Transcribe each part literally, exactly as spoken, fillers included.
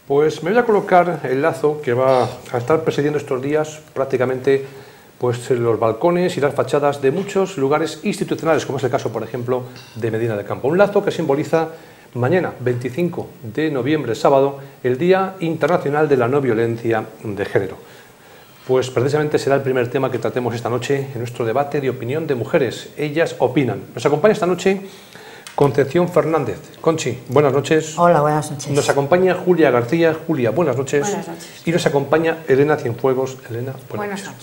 Pues me voy a colocar el lazo que va a estar presidiendo estos días prácticamente pues, los balcones y las fachadas de muchos lugares institucionales, como es el caso, por ejemplo, de Medina del Campo. Un lazo que simboliza mañana, veinticinco de noviembre, sábado, el Día Internacional de la No Violencia de Género. Pues precisamente será el primer tema que tratemos esta noche en nuestro debate de opinión de mujeres. Ellas opinan. Nos acompaña esta noche Concepción Fernández. Conchi, buenas noches. Hola, buenas noches. Nos acompaña Julia García. Julia, buenas noches. Buenas noches. Y nos acompaña Elena Cienfuegos. Elena, buenas, buenas noches. noches.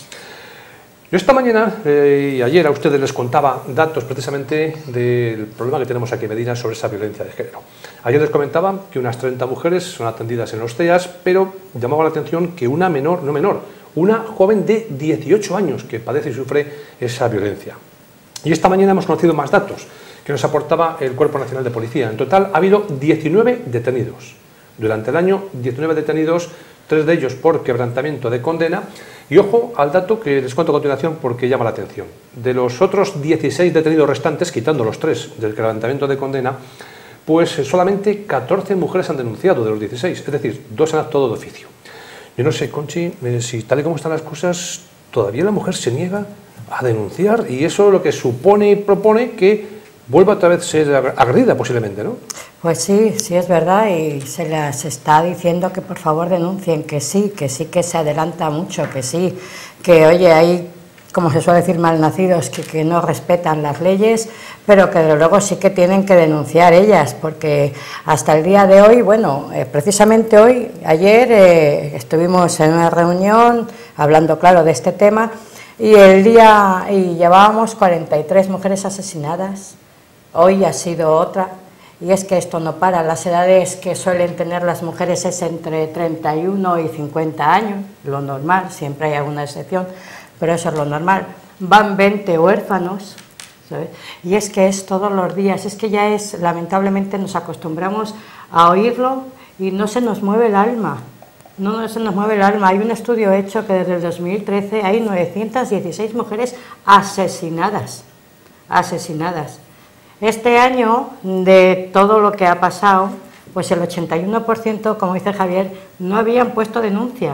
Yo esta mañana eh, y ayer a ustedes les contaba datos precisamente del problema que tenemos aquí en Medina sobre esa violencia de género. Ayer les comentaba que unas treinta mujeres son atendidas en los C E A S, pero llamaba la atención que una menor, no menor, una joven de dieciocho años que padece y sufre esa violencia. Y esta mañana hemos conocido más datos que nos aportaba el Cuerpo Nacional de Policía. En total ha habido diecinueve detenidos. Durante el año, diecinueve detenidos, tres de ellos por quebrantamiento de condena. Y ojo al dato que les cuento a continuación porque llama la atención. De los otros dieciséis detenidos restantes, quitando los tres del quebrantamiento de condena, pues solamente catorce mujeres han denunciado de los dieciséis, es decir, dos han actuado de oficio. Yo no sé, Conchi, si tal y como están las cosas, todavía la mujer se niega a denunciar y eso lo que supone y propone que vuelva otra vez a ser agredida posiblemente, ¿no? Pues sí, sí es verdad y se les está diciendo que por favor denuncien, que sí, que sí que se adelanta mucho, que sí, que oye, hay, como se suele decir, malnacidos que, que no respetan las leyes, pero que desde luego sí que tienen que denunciar ellas, porque hasta el día de hoy, bueno, eh, precisamente hoy, ayer eh, estuvimos en una reunión hablando, claro, de este tema y el día, y llevábamos cuarenta y tres mujeres asesinadas, hoy ha sido otra. Y es que esto no para, las edades que suelen tener las mujeres es entre treinta y uno y cincuenta años, lo normal, siempre hay alguna excepción, pero eso es lo normal. Van veinte huérfanos, ¿sabes? Y es que es todos los días, es que ya es, lamentablemente nos acostumbramos a oírlo y no se nos mueve el alma, no, no se nos mueve el alma. Hay un estudio hecho que desde el dos mil trece hay novecientas dieciséis mujeres asesinadas, asesinadas. Este año, de todo lo que ha pasado, pues el ochenta y uno por ciento, como dice Javier, no habían puesto denuncia,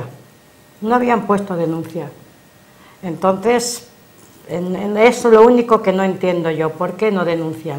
no habían puesto denuncia. Entonces, es lo único que no entiendo yo, ¿por qué no denuncian?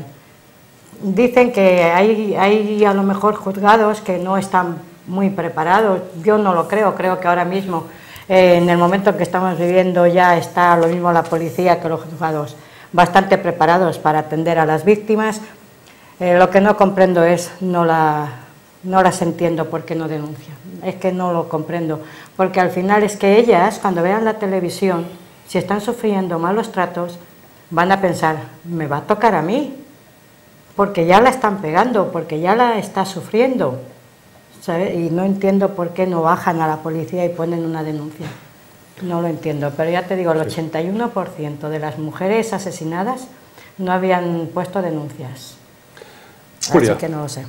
Dicen que hay, hay a lo mejor juzgados que no están muy preparados, yo no lo creo, creo que ahora mismo, eh, en el momento en que estamos viviendo, ya está lo mismo la policía que los juzgados bastante preparados para atender a las víctimas. Eh, lo que no comprendo es, no, la, no las entiendo por qué no denuncian, es que no lo comprendo, porque al final es que ellas, cuando vean la televisión, si están sufriendo malos tratos, van a pensar, me va a tocar a mí, porque ya la están pegando, porque ya la está sufriendo, ¿sabes? Y no entiendo por qué no bajan a la policía y ponen una denuncia. No lo entiendo, pero ya te digo, el ochenta y uno por ciento de las mujeres asesinadas no habían puesto denuncias. Julia. Así que no lo sé.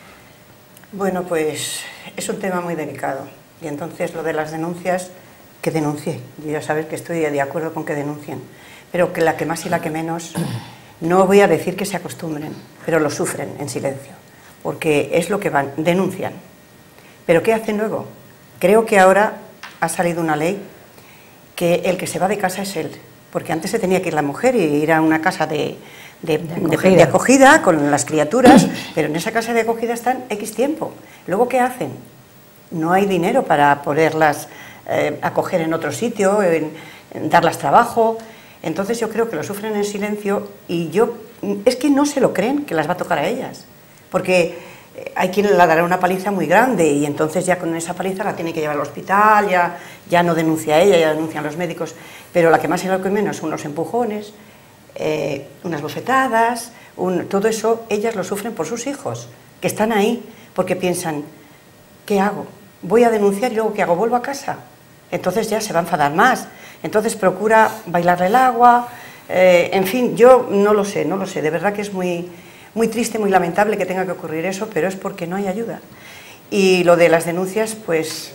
Bueno, pues es un tema muy delicado. Y entonces lo de las denuncias, que denuncie. Yo ya sabes que estoy de acuerdo con que denuncien. Pero que la que más y la que menos, no voy a decir que se acostumbren, pero lo sufren en silencio. Porque es lo que van, denuncian. ¿Pero qué hacen luego? Creo que ahora ha salido una ley que el que se va de casa es él, porque antes se tenía que ir la mujer y ir a una casa de, de, de, acogida. De, de acogida con las criaturas, pero en esa casa de acogida están X tiempo. Luego, ¿qué hacen? No hay dinero para poderlas eh, acoger en otro sitio, en, en darlas trabajo. Entonces yo creo que lo sufren en silencio y yo, es que no se lo creen que las va a tocar a ellas, porque hay quien la dará una paliza muy grande y entonces ya con esa paliza la tiene que llevar al hospital, ya, ya no denuncia a ella, ya denuncian los médicos, pero la que más y la que menos, unos empujones, eh, unas bofetadas, un, todo eso ellas lo sufren por sus hijos, que están ahí porque piensan, ¿qué hago? Voy a denunciar y luego ¿qué hago? ¿Vuelvo a casa? Entonces ya se va a enfadar más, entonces procura bailarle el agua, eh, en fin, yo no lo sé, no lo sé, de verdad que es muy... Muy triste, muy lamentable que tenga que ocurrir eso, pero es porque no hay ayuda. Y lo de las denuncias, pues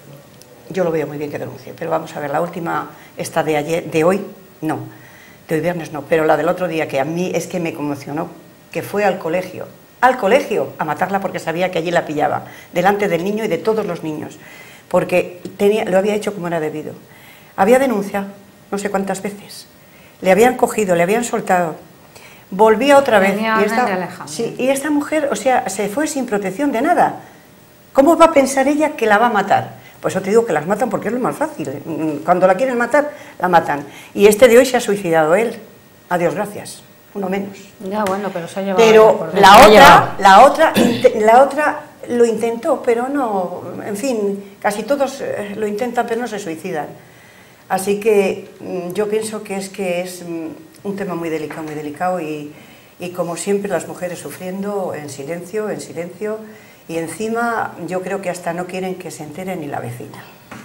yo lo veo muy bien que denuncie. Pero vamos a ver, la última, esta de ayer, de hoy, no. De hoy viernes no, pero la del otro día, que a mí es que me conmocionó, que fue al colegio al colegio a matarla porque sabía que allí la pillaba, delante del niño y de todos los niños, porque tenía, lo había hecho como era debido. Había denunciado no sé cuántas veces, le habían cogido, le habían soltado, volvía otra vez y esta, sí, y esta mujer, o sea, se fue sin protección de nada. ¿Cómo va a pensar ella que la va a matar? Pues yo te digo que las matan porque es lo más fácil. Cuando la quieren matar, la matan. Y este de hoy se ha suicidado él. Adiós, gracias. Uno menos. Ya, bueno, pero se ha llevado. Pero la otra, la otra, la otra lo intentó, pero no. En fin, casi todos lo intentan, pero no se suicidan. Así que yo pienso que es que es un tema muy delicado, muy delicado y, y como siempre las mujeres sufriendo en silencio, en silencio. Y encima yo creo que hasta no quieren que se entere ni la vecina.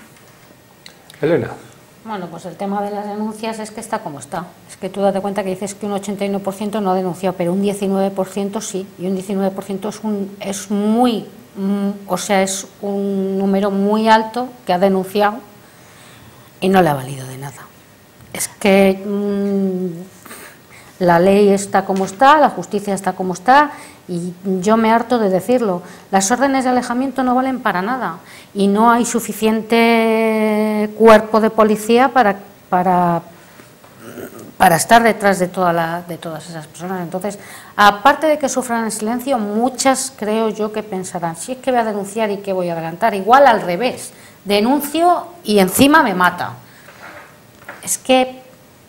Elena. Bueno, pues el tema de las denuncias es que está como está. Es que tú date cuenta que dices que un ochenta y nueve por ciento no ha denunciado, pero un diecinueve por ciento sí. Y un diecinueve por ciento es, un, es muy, mm, o sea, es un número muy alto que ha denunciado y no le ha valido de nada. Es que mmm, la ley está como está, la justicia está como está. Y yo me harto de decirlo, las órdenes de alejamiento no valen para nada y no hay suficiente cuerpo de policía para, para, para estar detrás de, toda la, de todas esas personas. Entonces, aparte de que sufran en silencio, muchas creo yo que pensarán, si es que voy a denunciar y que voy a adelantar, igual al revés, denuncio y encima me mata. Es que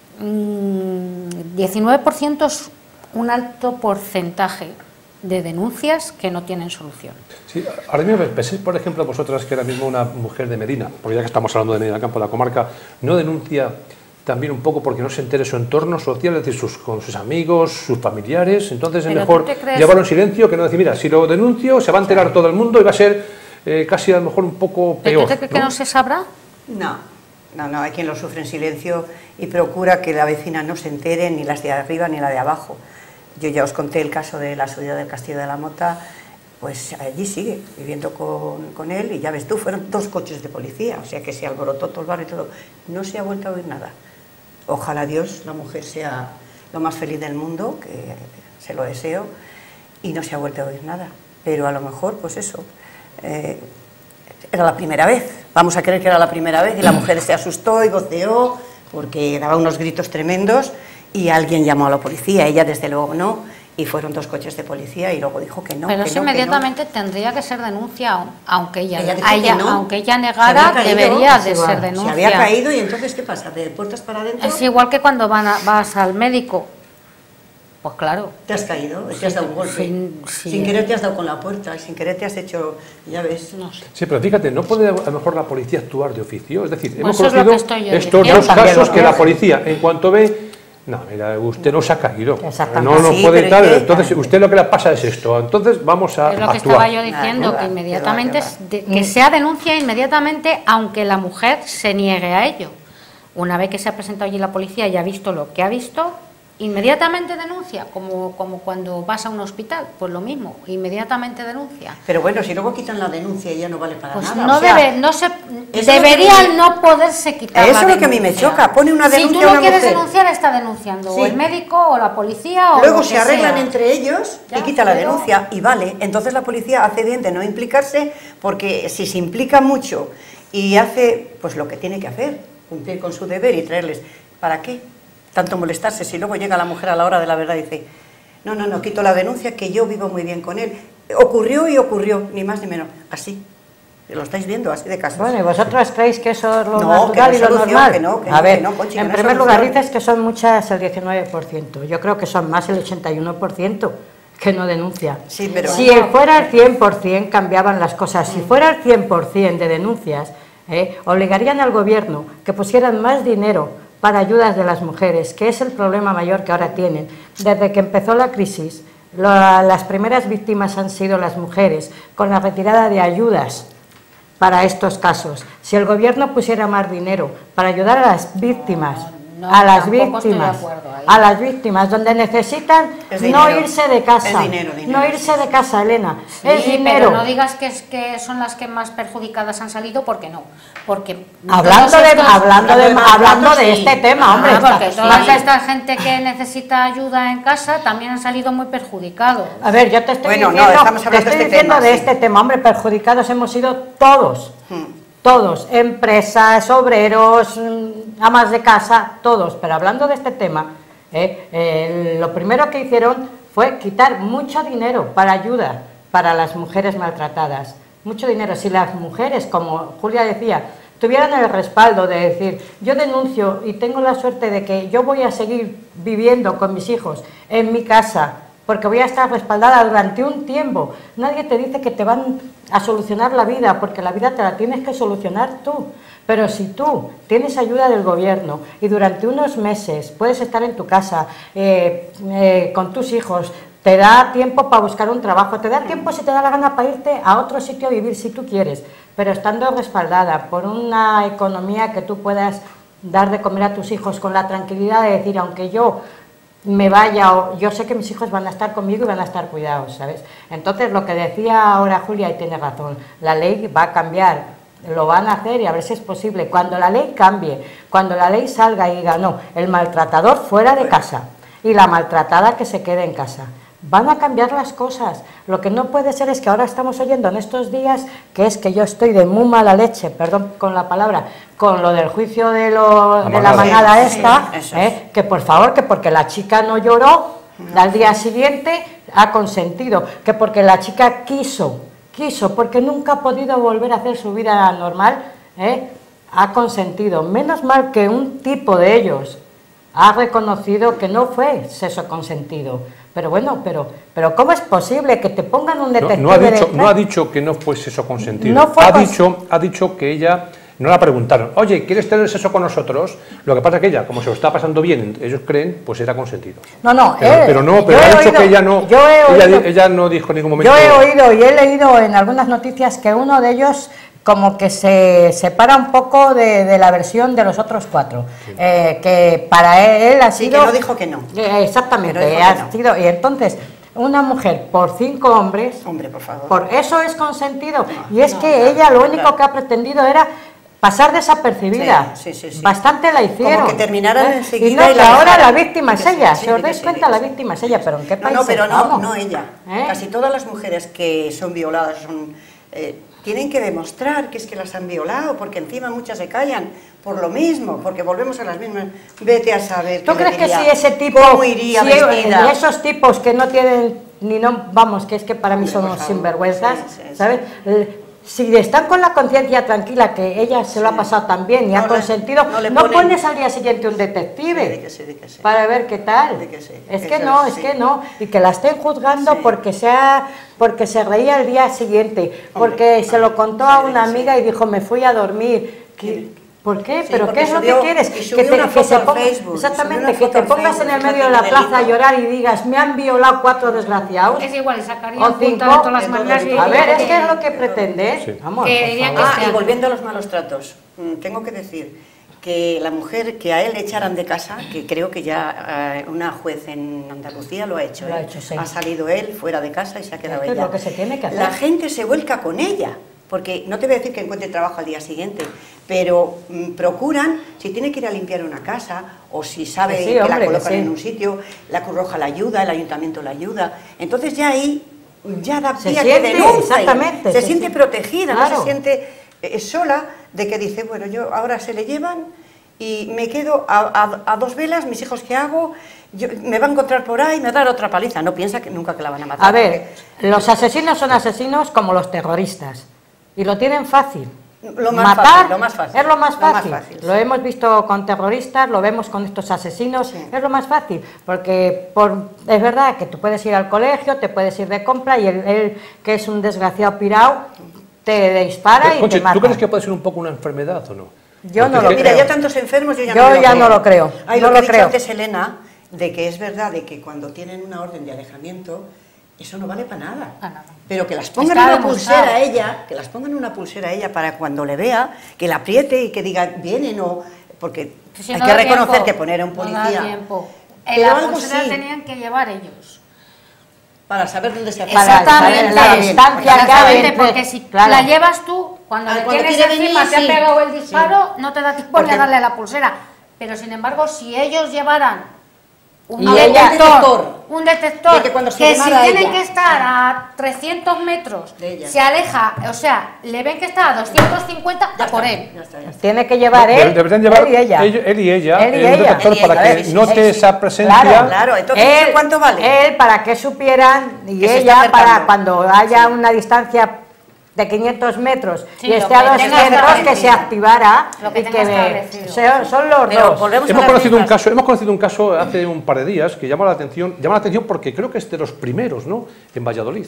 mmm, diecinueve por ciento es un alto porcentaje de denuncias que no tienen solución. Sí, ahora mismo penséis, por ejemplo, vosotras que ahora mismo una mujer de Medina, porque ya que estamos hablando de Medina Campo, la comarca, no denuncia también un poco porque no se entere su entorno social, es decir, sus, con sus amigos, sus familiares, entonces es mejor llevarlo en silencio que no decir, mira, si lo denuncio se va a enterar todo el mundo y va a ser eh, casi a lo mejor un poco peor. ¿Pero tú crees que no se sabrá? No, no, no, hay quien lo sufre en silencio y procura que la vecina no se entere, ni las de arriba ni la de abajo. Yo ya os conté el caso de la subida del Castillo de la Mota, pues allí sigue, viviendo con, con él, y ya ves tú, fueron dos coches de policía, o sea que se alborotó todo el barrio y todo. No se ha vuelto a oír nada. Ojalá Dios, la mujer sea lo más feliz del mundo, que se lo deseo, y no se ha vuelto a oír nada. Pero a lo mejor, pues eso, eh, era la primera vez, vamos a creer que era la primera vez, y la mujer se asustó y goceó, porque daba unos gritos tremendos, y alguien llamó a la policía, ella desde luego no, y fueron dos coches de policía y luego dijo que no. Pero que eso no, inmediatamente que no. tendría que ser denuncia, aunque ella, ella, ella, no. aunque ella negara, caído, debería de igual, ser denuncia. Se había caído y entonces ¿qué pasa? ¿De puertas para adentro? Es igual que cuando van a, vas al médico, pues claro. Te has caído, te has dado un golpe, sin, sin, sin querer te has dado con la puerta, sin querer te has hecho, ya ves. No sé. Sí, pero fíjate, ¿no puede a lo mejor la policía actuar de oficio? Es decir, pues hemos conocido estos dos casos que la policía, en cuanto ve... No, mira, usted no se ha caído, no nos sí, puede tal, entonces usted lo que le pasa es esto, entonces vamos a actuar. Es lo que actuar. estaba yo diciendo, ah, que inmediatamente, va, va. De, que sea denuncia inmediatamente, aunque la mujer se niegue a ello. Una vez que se ha presentado allí la policía y ha visto lo que ha visto, inmediatamente denuncia, como, como cuando vas a un hospital, pues lo mismo, inmediatamente denuncia. Pero bueno, si luego quitan la denuncia y ya no vale para pues nada. No o sea, debe, no se, debería me, no poderse quitar eso la es lo que a mí me choca, pone una denuncia. Si tú no a una quieres mujer. denunciar, está denunciando, sí. O el médico, o la policía, o luego lo se que arreglan sea. entre ellos ya, y quita la denuncia y vale. Entonces la policía hace bien de no implicarse, porque si se implica mucho y hace pues lo que tiene que hacer, cumplir con su deber y traerles, ¿para qué? Tanto molestarse, si luego llega la mujer a la hora de la verdad y dice, no, no, no, quito la denuncia, que yo vivo muy bien con él. Ocurrió y ocurrió, ni más ni menos. Así, lo estáis viendo, así de casos. Bueno, ¿y vosotros creéis que eso es lo no, natural no y lo solución, normal? Que no, que a no, ver, que no, Conchi, en que primer no lugar dices que son muchas el diecinueve por ciento. Yo creo que son más el ochenta y uno por ciento que no denuncia. Sí, pero... Si fuera el cien por cien cambiaban las cosas. Si fuera el cien por cien de denuncias, eh, obligarían al gobierno que pusieran más dinero para ayudas de las mujeres, que es el problema mayor que ahora tienen. Desde que empezó la crisis, lo, las primeras víctimas han sido las mujeres, con la retirada de ayudas para estos casos. Si el gobierno pusiera más dinero para ayudar a las víctimas No, a las tampoco estoy de víctimas, acuerdo ahí. a las víctimas, donde necesitan Es no dinero. irse de casa, Es dinero, dinero, no irse sí, de casa, Elena, Sí, es dinero. pero no digas que, es, que son las que más perjudicadas han salido, porque no. Porque Hablando todos de, estos- hablando de, hablando de hablando de maltratos, sí. este tema, hombre, Ah, está- porque toda está- esta gente que necesita ayuda en casa también han salido muy perjudicados. A ver, yo te estoy Bueno, no, diciendo, estamos te hablando estoy de este diciendo tema, de sí. este tema, hombre, perjudicados hemos sido todos, Hmm. todos, empresas, obreros, mm, amas de casa, todos, pero hablando de este tema, eh, eh, lo primero que hicieron fue quitar mucho dinero para ayuda para las mujeres maltratadas, mucho dinero. Si las mujeres, como Julia decía, tuvieran el respaldo de decir, yo denuncio y tengo la suerte de que yo voy a seguir viviendo con mis hijos en mi casa, porque voy a estar respaldada durante un tiempo. Nadie te dice que te van a solucionar la vida, porque la vida te la tienes que solucionar tú. Pero si tú tienes ayuda del gobierno y durante unos meses puedes estar en tu casa eh, eh, con tus hijos, te da tiempo para buscar un trabajo, te da tiempo si te da la gana para irte a otro sitio a vivir si tú quieres, pero estando respaldada por una economía que tú puedas dar de comer a tus hijos con la tranquilidad de decir, aunque yo me vaya, o yo sé que mis hijos van a estar conmigo y van a estar cuidados, ¿sabes? Entonces, lo que decía ahora Julia, y tiene razón, la ley va a cambiar, lo van a hacer y a ver si es posible. Cuando la ley cambie, cuando la ley salga y diga, no, el maltratador fuera de casa y la maltratada que se quede en casa, van a cambiar las cosas. Lo que no puede ser es que ahora estamos oyendo en estos días que es que yo estoy de muy mala leche, perdón con la palabra, con lo del juicio de, lo, La de la manada. manada Sí, esta, sí, eso eh, es. que por favor, que porque la chica no lloró, al día siguiente ha consentido, que porque la chica quiso, quiso, porque nunca ha podido volver a hacer su vida normal, eh, ha consentido. Menos mal que un tipo de ellos ha reconocido que no fue sexo consentido. Pero bueno, pero, pero ¿cómo es posible que te pongan un No, detective? no ha dicho, detrás? no ha dicho que no fuese eso consentido. No fue ha, cons- dicho, ha dicho que ella, no la preguntaron, oye, ¿quieres tener sexo con nosotros? Lo que pasa es que ella, como se lo está pasando bien, ellos creen, pues era consentido. No, no, Pero, eh, pero no, yo pero he ha dicho oído- que ella no, yo he ella, oído- ella no dijo en ningún momento. Yo he oído y he leído en algunas noticias que uno de ellos como que se separa un poco de, de la versión de los otros cuatro, eh, que para él, él ha Sí, sido... que no dijo que no. Eh, exactamente, Pero dijo ha que no. sido, y entonces una mujer por cinco hombres, Hombre, por favor. por eso es consentido, No, y es no, que no, ella lo no, único claro. que ha pretendido era pasar desapercibida. Sí, sí, sí, sí. Bastante la hicieron. Como que terminaran ¿eh? enseguida Y no, y que la ahora dejaran. la víctima es Que sí, ella, sí, si os que dais sí, cuenta, que la sí. víctima es ella, pero ¿en qué No, país no, pero no, estamos? no ella. ¿Eh? Casi todas las mujeres que son violadas son, eh, tienen que demostrar que es que las han violado, porque encima muchas se callan por lo mismo, porque volvemos a las mismas. Vete a saber. ¿Tú qué le crees que diría, si ese tipo, cómo iría si vestida? esos tipos que no tienen ni no, vamos, que es que para mí Hombre, son por unos favor, sinvergüenzas, sí, sí, ¿sabes? Eh, Si están con la conciencia tranquila, que ella se lo ha pasado tan bien y No ha le- consentido, no no, le ponen- pones al día siguiente un detective Sí, di que sí, di que sí. para ver qué tal. Di que sí, es eso que no, es, es sí. que no. Y que la estén juzgando Sí. porque, sea, porque se reía el día siguiente, porque Hombre, se lo contó sí, a di una que sí. amiga y dijo, me fui a dormir. ¿Qué- Sí. ¿Por qué? Sí, ¿Pero porque qué es lo subió- que quieres? y Que, subió te- una que foto se al ponga, Facebook, subió exactamente, una que foto te al pongas Facebook, en el es no medio de la tiene plaza a delito. llorar y digas, me han violado cuatro desgraciados. Es igual, y sacaría O un punto cinco, de todas las de todo maneras. el- y A ver, diría es que es lo que pretende. Sí. Vamos, Que por diría que favor. Ah, este y año. volviendo a los malos tratos, mm, tengo que decir que la mujer que a él le echaran de casa, que creo que ya eh, una juez en Andalucía lo ha hecho, Lo ha ¿eh? hecho, sí. Ha salido él fuera de casa y se ha quedado Esto es ella. lo que se tiene que hacer. La gente se vuelca con ella, porque no te voy a decir que encuentre trabajo al día siguiente, pero mm, procuran, si tiene que ir a limpiar una casa o si sabe Que sí, que hombre, la que colocan sí. en un sitio, la Cruz Roja la ayuda, el ayuntamiento la ayuda, entonces ya ahí ya da Se pie a que siente, denuncie, exactamente, se se siente siente- protegida, no claro. se siente eh, sola de que dice, bueno, yo ahora se le llevan y me quedo a, a- a dos velas, mis hijos, ¿qué hago? Yo- me va a encontrar por ahí, me va a dar otra paliza. No piensa que nunca que la van a matar. A ver, los asesinos son asesinos como los terroristas y lo tienen fácil. Lo más Matar fácil, lo más fácil. es lo más Lo más fácil. fácil, Lo sí. hemos visto con terroristas, lo vemos con estos asesinos, Sí. es lo más fácil, porque por, es verdad que tú puedes ir al colegio, te puedes ir de compra y él, él, que es un desgraciado pirao, te dispara y Conchi, te mata. ¿tú crees que puede ser un poco una enfermedad o no? Yo no Porque lo es que- Mira, creo. ya tantos enfermos, yo ya, Yo no, me ya lo no lo creo, Ay, no lo que lo ha dicho creo. antes Elena, de que es verdad de que cuando tienen una orden de alejamiento, eso no vale para nada. Para nada. Pero que las pongan Está una demostrado. pulsera a ella, que las pongan una pulsera a ella para cuando le vea, que la apriete y que diga, vienen o... Porque Si Hay no que da reconocer tiempo, que poner a un no da policía... tiempo. Pero La algo pulsera sí. tenían que llevar ellos. Para saber dónde se hace. Para Exactamente, saber la distancia que hay exactamente, entre- porque si claro. la llevas tú, cuando Ah, le cuando tienes quiere encima, venir, te sí. ha pegado el disparo, no te da tiempo ni Porque- a darle la pulsera. Pero sin embargo, si ellos llevaran un Y ella- detector, un detector, De que cuando se que si llamara tienen ella. que estar a trescientos metros, De ella. se aleja, o sea, le ven que está a doscientos cincuenta, Ya a por está, él. ya está, ya está. Tiene que llevar Debe- él, deberían llevar él y ella. ellos- él y ella Él y en un ella. detector Él y para ella, que a ver, sí, note sí, sí. esa presencia. Claro, Claro, entonces, él, ¿eso cuánto vale? Él, para que supieran, y Que se está ella, acercando. para cuando haya una distancia de quinientos metros Sí, y lo esté a que dos tenga metros, que se establecido. activara Lo que y tenga que ve- establecido. son, son los Pero dos. volvemos a Hemos las conocido, un mismas. caso, hemos conocido un caso hace un par de días que llama la atención, llama la atención porque creo que es de los primeros, ¿no?, en Valladolid.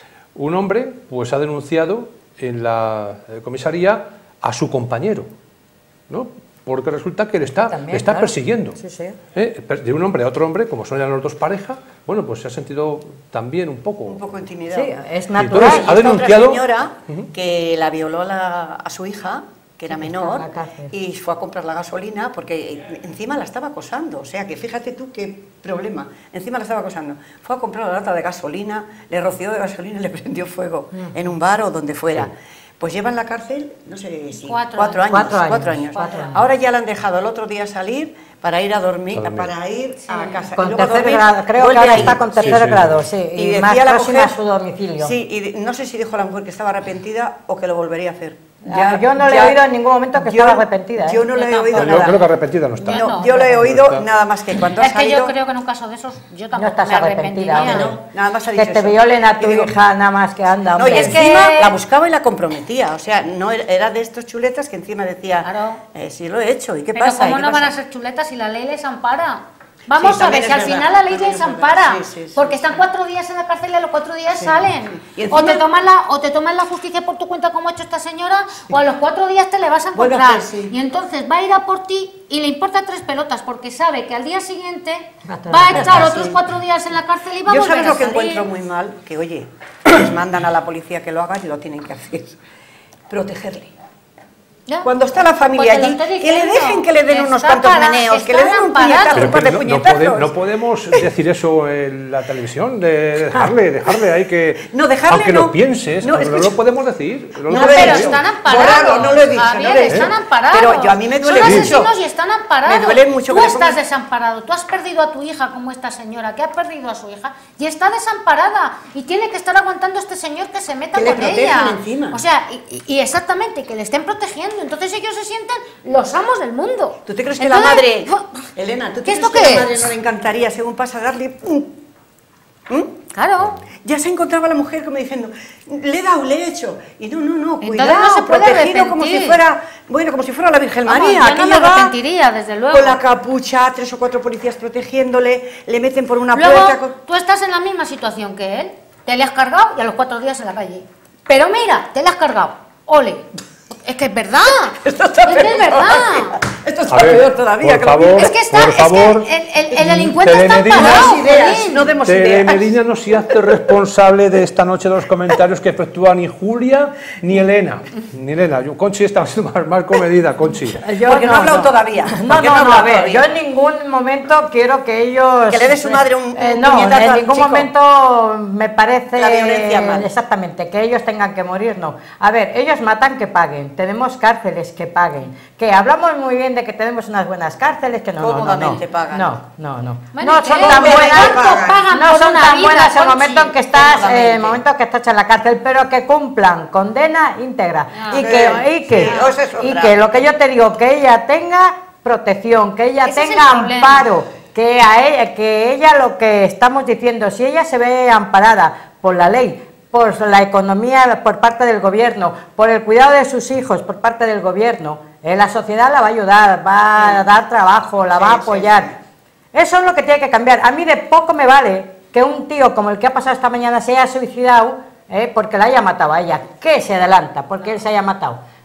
Un hombre pues ha denunciado en la eh, comisaría a su compañero, ¿no?, porque resulta que le está, También, le está claro. persiguiendo. Sí, sí. ¿Eh? De un hombre a otro hombre, como son ya los dos pareja, bueno, pues se ha sentido también un poco... Un poco intimidado. Sí, es Y natural. entonces, ha Y esta denunciado- otra señora que la violó la- a su hija, que era Sí, menor, está en la cárcel. y fue a comprar la gasolina porque encima la estaba acosando. O sea, que fíjate tú qué problema. Encima la estaba acosando. Fue a comprar la lata de gasolina, le roció de gasolina y le prendió fuego Mm. en un bar o donde fuera. Pues lleva en la cárcel, no sé si... Cuatro años. años. Cuatro años, cuatro años. cuatro años. Ahora ya la han dejado el otro día salir para ir a dormir, A dormir. para ir a casa. Con Y luego a tercer dormir, grado, creo que vuelve ahora a ir. está con Sí, tercer sí. grado, sí, Y y, decía más la próxima mujer- a su domicilio. Sí, y de- no sé si dijo la mujer que estaba arrepentida o que lo volvería a hacer. Ah, yo no le he oído en ningún momento que yo- estaba arrepentida, ¿eh? Yo no Yo le he tampoco. oído No, yo nada. creo que arrepentida no está. Yo No, no. yo le he oído está. nada más que cuando ha Es que yo salido... creo que en un caso de esos, yo No tampoco estás me arrepentida, arrepentiría. hombre. No, nada más ha Que dicho te eso. violen a Y tu digo- hija, nada más que anda, No, hombre. y es encima que- la buscaba y la comprometía. O sea, no era- era de estos chuletas que encima decía, Claro. eh, sí lo he hecho, ¿y qué Pero pasa? ¿Y ¿cómo qué no van a pasa? ser chuletas si la ley les ampara? Vamos Sí, a ver, también si es al verdad, final la ley también les es verdad. ampara, Sí, sí, sí. porque están cuatro días en la cárcel y a los cuatro días salen. Y o, te encima- toman la, o te toman la justicia por tu cuenta como ha hecho esta señora, o a los cuatro días te le vas a Vuelve a encontrar. hacer, sí. Y entonces va a ir a por ti y le importa tres pelotas, porque sabe que al día siguiente Va a estar va a en la estar cárcel. otros cuatro días en la cárcel y va a Yo volver sabes a lo que salir. encuentro muy mal, que oye, les mandan a la policía que lo haga y lo tienen que hacer. Protegerle. ¿Ya? Cuando está la familia Pues te lo allí, estoy que le diciendo, dejen que le den que unos está cuantos para- meneos, que le están den un amparados. puñetazo, Pero, un par pero de no, no puñetazos. pode- no podemos decir eso en la televisión, de dejarle, dejarle ahí que... No, dejarle aunque no. lo pienses, No, pero no escucha. lo podemos decir. No, lo No, podemos Pero decir. están amparados. Borrado, no lo he dicho, Javier, no lo he dicho. están amparados. Pero yo- a mí me duele Son mucho. asesinos y están amparados. Me duele mucho Tú que le estás pongan- desamparado. Tú has perdido a tu hija como esta señora, que ha perdido a su hija y está desamparada. Y tiene que estar aguantando a este señor que se meta Que le con ella. protejan encima. O sea, y, y- y exactamente, que le estén protegiendo. Entonces ellos se sienten los amos del mundo. ¿Tú te crees que Entonces, la madre... fu- Elena, ¿tú te ¿qué crees esto que qué la madre es? no le encantaría, según pasa, darle... ¡pum! ¿Mm? Claro. Ya se encontraba la mujer como diciendo, le he dado, le he hecho. Y no, no, no, Entonces cuidado, no se puede protegido como si arrepentir. fuera, bueno, como si fuera la Virgen Vamos, María. yo no aquello me va arrepentiría, desde luego. Con la capucha, tres o cuatro policías protegiéndole, le meten por una Luego, puerta... con- tú estás en la misma situación que él. Te le has cargado y a los cuatro días en la calle. Pero mira, te le has cargado. Ole. Es que es verdad. Esto está es que peor es verdad. todavía. Esto está A ver, peor todavía. por que lo favor. mismo. Es que está, Por es que favor, el, el- el delincuente está Telemedina. parado. No demos ideas, jolín. no demos ideas. Telemedina no se hace responsable de esta noche de los comentarios que efectúa ni Julia ni Elena. Ni Elena. Yo, Conchi está siendo más, más comedida, Conchi. Yo Porque no ha hablado todavía. No, Porque no, no ha no, a hablado ver, todavía. yo en ningún momento quiero que ellos... Que le dé su madre un- Eh, un no, puñetazo en al ningún chico. momento me parece... La violencia mal. Exactamente, que ellos tengan que morir, no. A ver, ellos matan, que paguen. Tenemos cárceles, que paguen. Que hablamos muy bien de que tenemos unas buenas cárceles, que no, no, no, no. Cómodamente pagan. No, no, no. Bueno, no ¿y son qué? tan ¿Cuánto buenas, pagan no por son una tan vida, buenas en el Conchi? momento en que estás, eh, Cómodamente. en el momento en que estás en la cárcel, pero que cumplan condena íntegra. Ah, y, sí, que, y, que, sí, esa es y otra. que lo que yo te digo, que ella tenga protección, que ella Ese es el tenga problema. amparo, que, a ella, que ella lo que estamos diciendo, si ella se ve amparada por la ley, por la economía por parte del gobierno, por el cuidado de sus hijos por parte del gobierno, eh, la sociedad la va a ayudar, va a dar trabajo, la Sí, va a sí, apoyar. Eso es lo que tiene que cambiar. A mí de poco me vale que un tío como el que ha pasado esta mañana se haya suicidado eh, porque la haya matado a ella. ¿Qué se adelanta? Porque él se haya matado.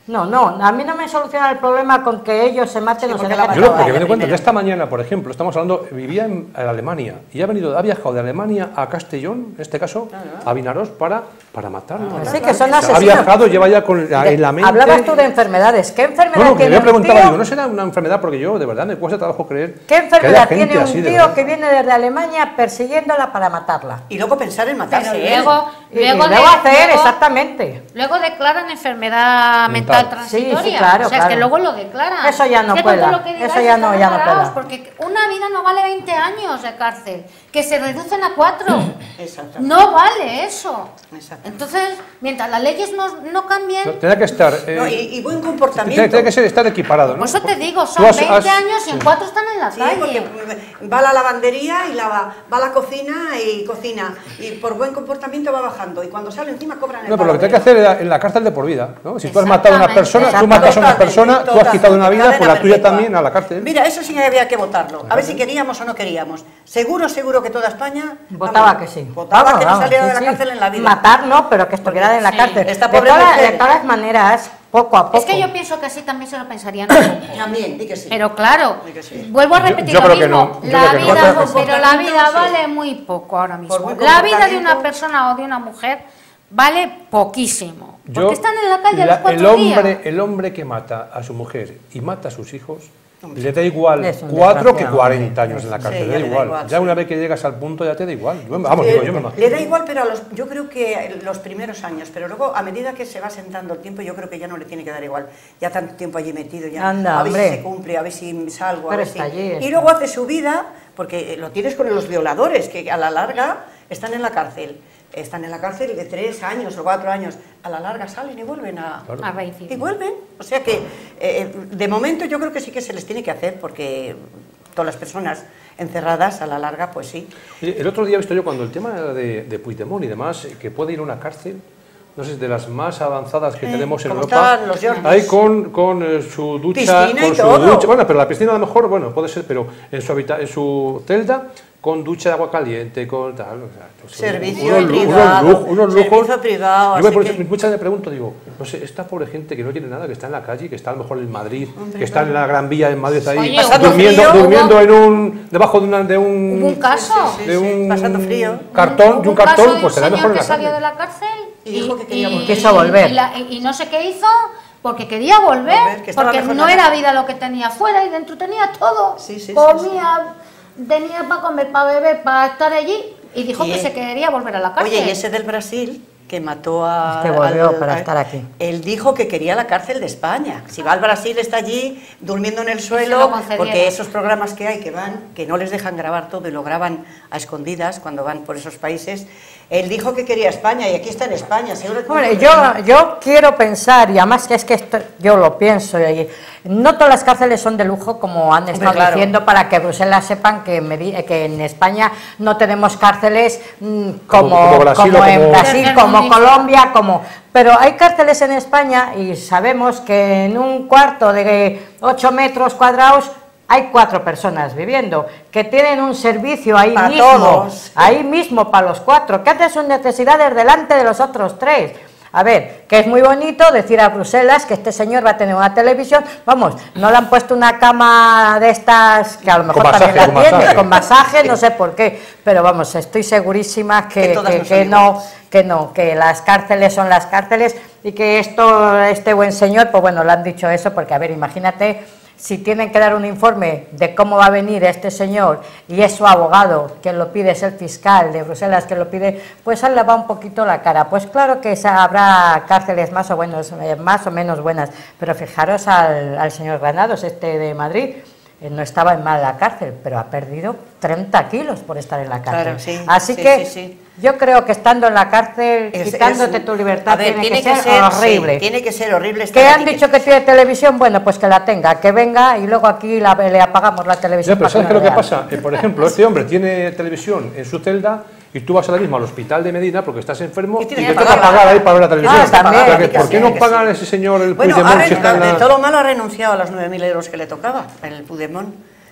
No, no, a mí no me soluciona el problema con que ellos se maten Sí, o se porque dejen la Yo lo matar. que me doy cuenta, primero. de esta mañana, por ejemplo, estamos hablando, vivía en, en Alemania y ha venido, ha viajado de Alemania a Castellón, en este caso, a Vinaroz, para, para matarlo. Sí, que son O sea, asesinos. ha viajado, lleva ya con la, en la mente... Hablabas tú de enfermedades. ¿Qué enfermedad Bueno, que tiene yo un preguntaba, tío? digo, no será una enfermedad, porque yo, de verdad, me cuesta trabajo creer ¿Qué que haya enfermedad gente tiene un así, de tío verdad. que viene desde Alemania persiguiéndola para matarla? Y luego pensar en matarse. Pero ¿eh? luego, Y, y luego, luego de- hacer, luego- exactamente. Luego declaran enfermedad Mental. mental transitoria. Sí, sí, claro, o sea, es claro. que luego lo declaran. Eso ya no Es que con cuela. todo lo que digáis Eso ya no- estamos ya no parados, cuela. Porque una vida no vale veinte años de cárcel, que se reducen a cuatro. Exacto. No vale eso. Exacto. Entonces, mientras las leyes no, no cambien, No, Tendrá que estar... eh, No, y, y buen tiene, comportamiento. tiene que ser, estar equiparado, ¿no? por eso te digo, Tú son has- veinte has- años y en sí. cuatro están en la Sí, calle. porque va a la lavandería y la va, va a la cocina y cocina. Y por buen comportamiento va bajando. Y cuando sale encima cobran el No, pero lo que palo hay que hacer es en la cárcel de por vida, ¿no? Si tú has matado a una persona, tú Exactamente. matas a una persona, tú has Totalmente, quitado una vida, pues la cadena tuya perpetua. también a la cárcel. Mira, eso sí que había que votarlo. A ver si queríamos o no queríamos. Seguro, seguro que toda España... Votaba vamos, que sí. Votaba Vamos, que no vamos, saliera sí, de la sí. cárcel en la vida. Matar no, pero que estuviera en la Sí. cárcel. Esta De pobre todas, mujer. de todas maneras, poco a poco. Es que yo pienso que así también se lo pensarían un poco. También, di que sí. Pero claro, Di que sí. vuelvo a Yo- repetir yo lo creo que mismo. no, yo La creo que no. vida, Por pero la comportamiento, vida sí. vale muy poco ahora mismo. buen La vida de comportamiento. una persona o de una mujer vale poquísimo. Yo- Porque están en la calle a la- los cuatro el hombre, días. el hombre que mata a su mujer y mata a sus hijos, le da igual Es un cuatro que desgraciado, cuarenta hombre. años en la Sí, cárcel, ya le da le da igual. igual, Ya sí. una vez que llegas al punto ya te da igual. Yo, vamos, digo, yo me Le da igual, pero a los, yo creo que los primeros años, pero luego a medida que se va sentando el tiempo, yo creo que ya no le tiene que dar igual. Ya tanto tiempo allí metido, ya Anda, a ver hombre. si se cumple, a ver si salgo, a Pero ver está si... allí, está. Y luego hace su vida, porque lo tienes con los violadores, que a la larga están en la cárcel. Están en la cárcel de tres años o cuatro años. A la larga salen y vuelven a... A reincidir. Y vuelven. O sea que, eh, de momento yo creo que sí que se les tiene que hacer, porque todas las personas encerradas a la larga, pues sí. Oye, el otro día he visto yo cuando el tema de, de Puigdemont y demás, eh, que puede ir a una cárcel, no sé, de las más avanzadas que Eh, tenemos en como Europa, estaban los Jordis. ahí con, con eh, su ducha, Piscina y con su todo. ducha, bueno, pero la piscina a lo mejor, bueno, puede ser, pero en su, habita- en su celda, con ducha de agua caliente, con tal, o sea, pues, Servicio unos, lu- privado, unos, lujos, unos lujos. servicio privado, Yo me, así por- que- muchas veces me pregunto, digo, no sé, esta pobre gente que no tiene nada, que está en la calle, que está a lo mejor en Madrid, Hombre, que está en la Gran Vía en Madrid ahí, Oye, Pasando durmiendo, frío, durmiendo hubo- en un, debajo de, una, de un... Hubo un caso. Sí, sí, de un pasando frío. cartón, Hubo de un un caso cartón, de pues un será señor mejor en que la salió cárcel. de la cárcel Y dijo que quería volver. Quiso volver. Y, la- y no sé qué hizo porque quería volver, Volver, que estaba porque mejor no en la era cárcel. vida lo que tenía fuera y dentro tenía todo. Sí, sí, sí, Comía, tenía para comer, para beber, para estar allí y dijo Y que él- se quería volver a la cárcel. Oye, y ese del Brasil, que mató a... Este volvió al- para a- estar aquí. Él dijo que quería la cárcel de España. Si va al Brasil, está allí durmiendo en el se suelo, lo concedieron. porque esos programas que hay que van, que no les dejan grabar todo y lo graban a escondidas cuando van por esos países. Él dijo que quería España y aquí está en España. Seguro que Hombre, yo, yo quiero pensar, y además que es que esto, yo lo pienso, y no todas las cárceles son de lujo, como han estado claro. diciendo, para que Bruselas sepan que, Medi- que en España no tenemos cárceles mm, como, Como- como Brasil como o en como- Brasil, Tercer como mundista. Colombia, como... Pero hay cárceles en España y sabemos que en un cuarto de ocho metros cuadrados hay cuatro personas viviendo, que tienen un servicio ahí Para mismo, todos. ahí mismo para los cuatro, que hacen sus necesidades delante de los otros tres. A ver, que es muy bonito decir a Bruselas que este señor va a tener una televisión, vamos, no le han puesto una cama de estas, que a lo mejor Con también masaje, la con tiene, masaje. con masaje, no sé por qué, pero vamos, estoy segurísima que, Que todas que- no son que no, iguales. que no, que las cárceles son las cárceles y que esto, este buen señor, pues bueno, le han dicho eso, porque a ver, imagínate si tienen que dar un informe de cómo va a venir este señor y es su abogado, quien lo pide, es el fiscal de Bruselas que lo pide, pues él le va un poquito la cara. Pues claro que esa- habrá cárceles más o, buenos, eh, más o menos buenas, pero fijaros al, al señor Granados, este de Madrid, eh, no estaba en mala cárcel, pero ha perdido treinta kilos por estar en la cárcel. Claro, sí, Así sí, que sí, sí. yo creo que estando en la cárcel, Es- quitándote es- tu libertad, a ver, tiene, que, ser, sí, horrible. tiene que ser horrible. estar ¿Que aquí, han dicho que tiene televisión? Bueno, pues que la tenga, que venga y luego aquí la- le apagamos la televisión. Ya, pero para ¿sabes qué no es lo que vea. pasa? Eh, por ejemplo, este hombre tiene televisión en su celda y tú vas ahora mismo al hospital de Medina porque estás enfermo Y y tienes te que toca pagar. pagar ahí para ver la televisión. Ah, también. O sea, que, Que ¿por qué sí, no que pagan sí. ese señor el Bueno, ha Puigdemont si ren- está en de la... todo malo ha renunciado a los nueve mil euros que le tocaba, el Puigdemont.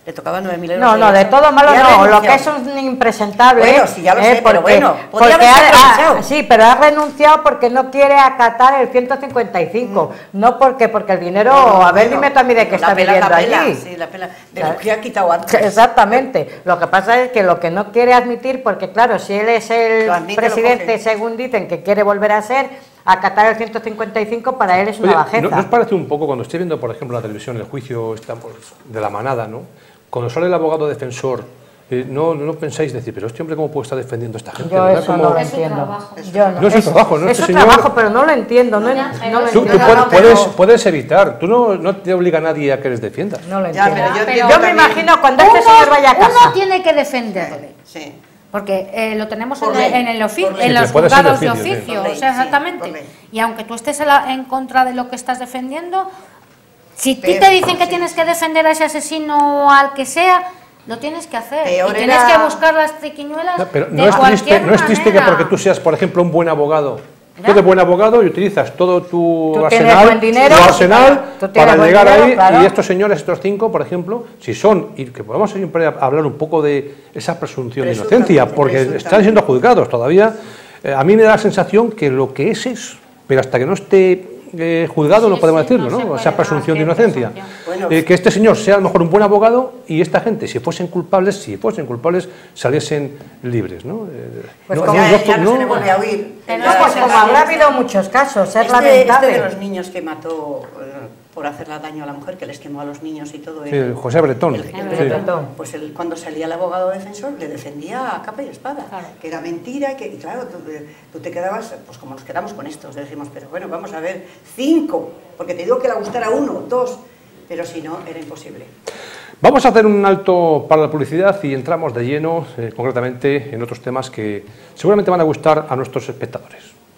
le tocaba nueve mil euros. No, no, de todo malo no, lo que es un impresentable. Bueno, sí, ya lo sé, eh, pero porque, bueno, porque podría haberse ha- aprovechado. ha- sí, pero ha renunciado porque no quiere acatar el ciento cincuenta y cinco, mm. no porque porque el dinero, No, no, a ver, bueno, dime tú a mí de qué la está pela, viviendo la pela, allí. Sí, la pela, de lo que ha quitado antes. Exactamente, lo que pasa es que lo que no quiere admitir, porque claro, si él es el Lo admite, presidente, lo coge. según dicen, que quiere volver a ser, acatar el ciento cincuenta y cinco para él es una Oye, bajeza. ¿no, ¿no os parece un poco, cuando estoy viendo, por ejemplo, en la televisión, el juicio está, pues, de la manada, ¿no? Cuando sale el abogado defensor, eh, no, no pensáis decir, pero este hombre, ¿cómo puede estar defendiendo a esta gente? Yo ¿verdad? eso Como- no lo Es su entiendo. trabajo. Yo no. No es su trabajo, ¿no? Es Este su señor- trabajo, pero no lo entiendo. No, Ya, no pero lo es Tú, su tú entiendo. puedes, no, puedes, pero- puedes evitar, tú no, no te obliga a nadie a que les defiendas. No lo Ya, entiendo. pero yo Yo, entiendo me también- imagino cuando este Uno- señor vaya a casa. Uno tiene que defenderle. Sí. Porque eh, lo tenemos Por en, el- ley, en, el ofi- por ley. en Sí, los que puede ser de juzgados de oficio, sí. oficio, Por o sea, ley, sí, exactamente. por ley. Y aunque tú estés en, la- en contra de lo que estás defendiendo, si ti Peor, te dicen que sí. tienes que defender a ese asesino o al que sea, lo tienes que hacer. Peor y tienes era- que buscar las triquiñuelas No, pero de no es, cualquier triste, no es triste que manera. porque tú seas, por ejemplo, un buen abogado. ¿Ya? Tú eres buen abogado y utilizas todo tu Tú tienes arsenal, buen dinero, tu arsenal tú tienes para buen llegar dinero, ahí. claro. Y estos señores, estos cinco, por ejemplo, si son, y que podemos siempre hablar un poco de esa presunción de inocencia, Presuntamente, porque presuntamente. están siendo juzgados todavía, eh, a mí me da la sensación que lo que es es, pero hasta que no esté eh, juzgado Sí, no podemos sí, decirlo, no se ¿no? puede Esa dar presunción de que inocencia. presunción. Bueno, Eh, que este señor sea a lo mejor un buen abogado y esta gente, si fuesen culpables, si fuesen culpables, saliesen libres, ¿no? Eh, Pues no, como no, ya, no, ya no, no- se le vuelve a oír. Pero No, Ya pues se como la- habrá habido muchos casos, es Este, lamentable. este de los niños que mató eh, por hacerle daño a la mujer, que les quemó a los niños y todo. Sí, el- el José Bretón. el- el Sí. Bretón. Pues él, cuando salía el abogado defensor, le defendía a capa y espada, Claro. que era mentira, y que, y claro, tú, eh, tú te quedabas, pues como nos quedamos con estos, decimos, pero bueno, vamos a ver, cinco, porque te digo que le gustara uno, dos, pero si no, era imposible. Vamos a hacer un alto para la publicidad y entramos de lleno, eh, concretamente, en otros temas que seguramente van a gustar a nuestros espectadores.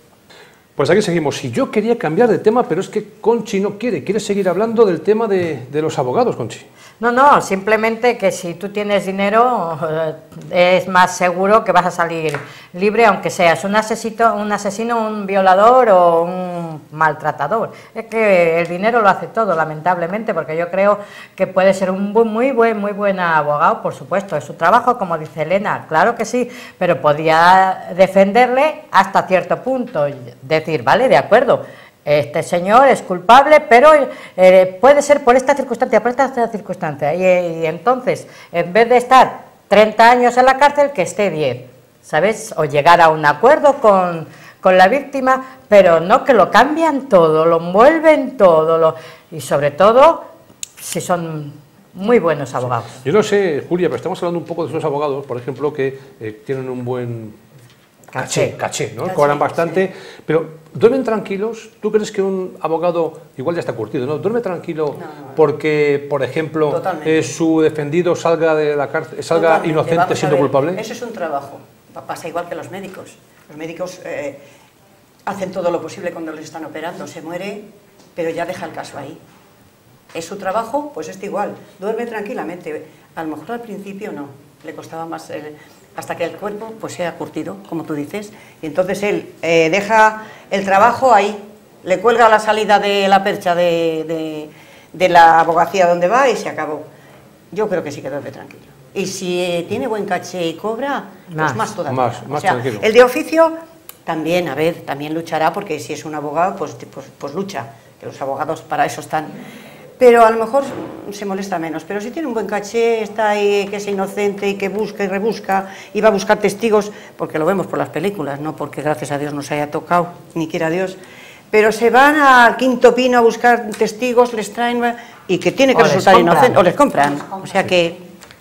Pues aquí seguimos. Y yo quería cambiar de tema, pero es que Conchi no quiere. Quiere seguir hablando del tema de, de los abogados, Conchi. No, no, simplemente que si tú tienes dinero eh, es más seguro que vas a salir libre, aunque seas un asesino, un asesino, un violador o un maltratador. Es que el dinero lo hace todo, lamentablemente, porque yo creo que puede ser un bu- muy buen, muy buen abogado, por supuesto, es su trabajo, como dice Elena, claro que sí, pero podía defenderle hasta cierto punto, decir, vale, de acuerdo. Este señor es culpable, pero eh, puede ser por esta circunstancia, por esta circunstancia. Y, y entonces, en vez de estar treinta años en la cárcel, que esté diez, ¿sabes? O llegar a un acuerdo con, con la víctima, pero no que lo cambian todo, lo envuelven todo, lo, y sobre todo, si son muy buenos abogados. Yo no sé, Julia, pero estamos hablando un poco de esos abogados, por ejemplo, que eh, tienen un buen caché, caché, ¿no? Caché, Cobran bastante, pero ¿duermen tranquilos? ¿Tú crees que un abogado, igual ya está curtido, ¿no? ¿Duerme tranquilo no. porque, por ejemplo, Totalmente. eh, su defendido salga de la cárcel, salga Totalmente, inocente vamos a siendo ver, culpable? Eso es un trabajo. Pa- Pasa igual que los médicos. Los médicos eh, hacen todo lo posible cuando les están operando. Se muere, pero ya deja el caso ahí. ¿Es su trabajo? Pues este igual. Duerme tranquilamente. A lo mejor al principio no. Le costaba más... el- hasta que el cuerpo pues sea curtido, como tú dices. Y entonces él eh, deja el trabajo ahí. Le cuelga la salida de la percha de, de, de la abogacía donde va y se acabó. Yo creo que sí que duerme tranquilo. Y si eh, tiene buen caché y cobra, pues Más. más todavía. Más, más o sea, tranquilo. el de oficio también, a ver, también luchará, porque si es un abogado, pues, pues, pues lucha, que los abogados para eso están. Pero a lo mejor se molesta menos. Pero si tiene un buen caché, está ahí, que es inocente y que busca y rebusca, y va a buscar testigos, porque lo vemos por las películas, no porque gracias a Dios nos haya tocado, ni quiera Dios. Pero se van al Quinto Pino a buscar testigos, les traen, y que tiene que O les resultar compran. inocente, o les compran. O sea que...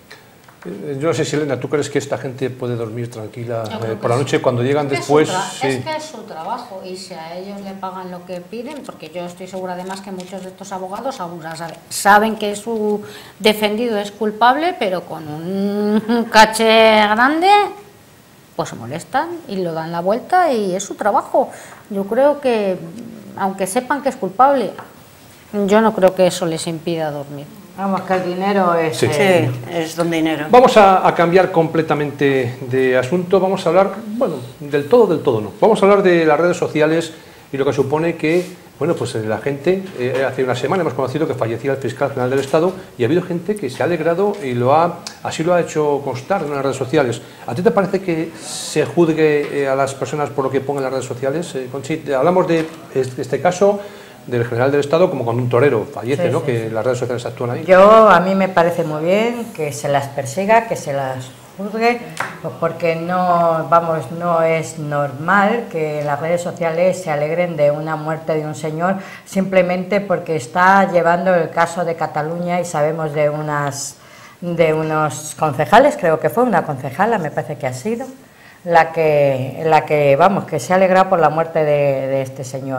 Eh, Yo no sé si, Elena, ¿tú crees que esta gente puede dormir tranquila Yo eh, creo por que la noche sí. cuando llegan Es que es después? su tra- Sí. Es que es su trabajo y si a ellos le pagan lo que piden, porque yo estoy segura además que muchos de estos abogados aún ya saben, saben que su defendido es culpable, pero con un caché grande, pues se molestan y lo dan la vuelta y es su trabajo. Yo creo que, aunque sepan que es culpable, yo no creo que eso les impida dormir. Vamos, que el dinero es... Sí. eh, Sí, es don dinero. Vamos a, a cambiar completamente de asunto, vamos a hablar, bueno, del todo, del todo no. Vamos a hablar de las redes sociales y lo que supone que Bueno, pues la gente, eh, hace una semana hemos conocido que fallecía el fiscal general del Estado y ha habido gente que se ha alegrado y lo ha, así lo ha hecho constar en las redes sociales. ¿A ti te parece que se juzgue eh, a las personas por lo que pongan en las redes sociales? Eh, Conchi, hablamos de este caso del general del Estado como cuando un torero fallece, sí, ¿no? Sí, que sí. Las redes sociales actúan ahí. Yo, a mí me parece muy bien que se las persiga, que se las juzgue, pues porque no, vamos, no es normal que las redes sociales se alegren de una muerte de un señor simplemente porque está llevando el caso de Cataluña y sabemos de unas de unos concejales, creo que fue una concejala, me parece que ha sido la que la que vamos, que se ha alegrado por la muerte de, de este señor.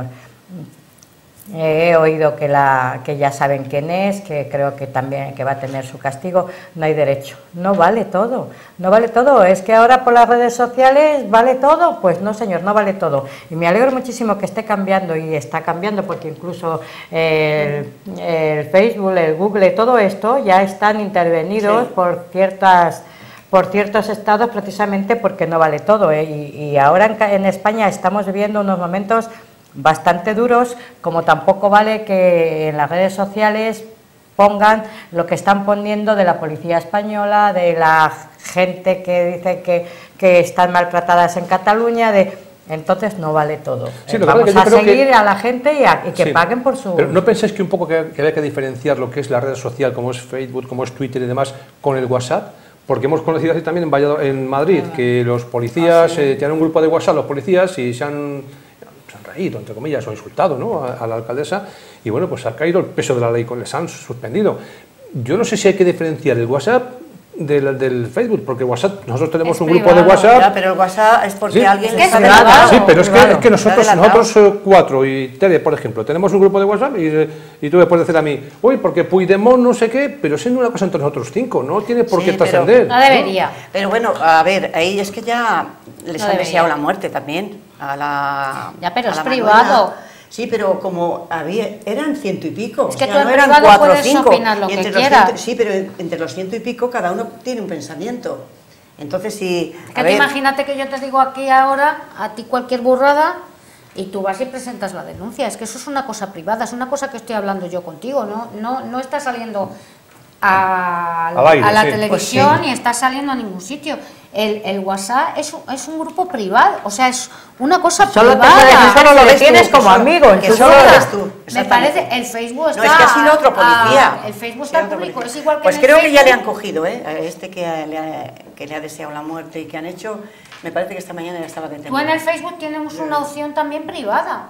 He oído que, la, que ya saben quién es, que creo que también que va a tener su castigo. No hay derecho, no vale todo, no vale todo. Es que ahora por las redes sociales vale todo, pues no señor, no vale todo. Y me alegro muchísimo que esté cambiando y está cambiando porque incluso el, el Facebook, el Google, todo esto ya están intervenidos sí. por ciertas... por ciertos estados precisamente porque no vale todo, ¿eh? y, y ahora en, en España estamos viviendo unos momentos bastante duros, como tampoco vale que en las redes sociales pongan lo que están poniendo de la policía española, de la gente que dice que, que están maltratadas en Cataluña, de... entonces no vale todo. Sí, eh, vamos a seguir que... a la gente y, a, y que sí, paguen por su... Pero ¿no pensáis que un poco que, que hay que diferenciar lo que es la red social, como es Facebook, como es Twitter y demás, con el WhatsApp? Porque hemos conocido así también en, Valladolid, en Madrid, ah, que los policías, ah, sí. eh, tienen un grupo de WhatsApp, los policías, y se han... se han reído, entre comillas, o insultado, ¿no? a, a la alcaldesa, y bueno, pues ha caído el peso de la ley, les han suspendido. Yo no sé si hay que diferenciar el WhatsApp del, del Facebook, porque WhatsApp, nosotros tenemos es un privado, grupo de WhatsApp... Ya, pero el WhatsApp es porque sí, alguien... Es que está privado, sí, pero es que, es que nosotros, nosotros eh, cuatro, y Tere, por ejemplo, tenemos un grupo de WhatsApp y, y tú me puedes decir a mí, uy, porque Puigdemont no sé qué, pero siendo una cosa entre nosotros cinco, no tiene por qué sí, trascender. No debería. ¿no? Pero bueno, a ver, ahí es que ya les no han deseado la muerte también, a la... Ya, pero a es la privado. Manuela. Sí, pero como había, eran ciento y pico, es que o sea, tú no en eran privado cuatro o puedes cinco. opinar lo y entre que los quieras. ciento, sí, pero entre los ciento y pico cada uno tiene un pensamiento. Entonces, si... Es que imagínate que yo te digo aquí ahora, a ti cualquier burrada, y tú vas y presentas la denuncia. Es que eso es una cosa privada, es una cosa que estoy hablando yo contigo, no, no, no está saliendo a, aire, a la sí. televisión pues sí. ni está saliendo a ningún sitio. El, el WhatsApp es un, es un grupo privado, o sea, es una cosa solo privada. Te solo lo ves tienes como amigo, que solo lo ves tú. Me parece, el Facebook está... No, es que ha sido otro policía. A, el Facebook está sí, público, policía. es igual que Pues en creo el que ya le han Facebook. cogido, ¿eh? A este que le, ha, que le ha deseado la muerte y que han hecho, me parece que esta mañana ya estaba detenido. Tú en el Facebook tienes una opción también privada.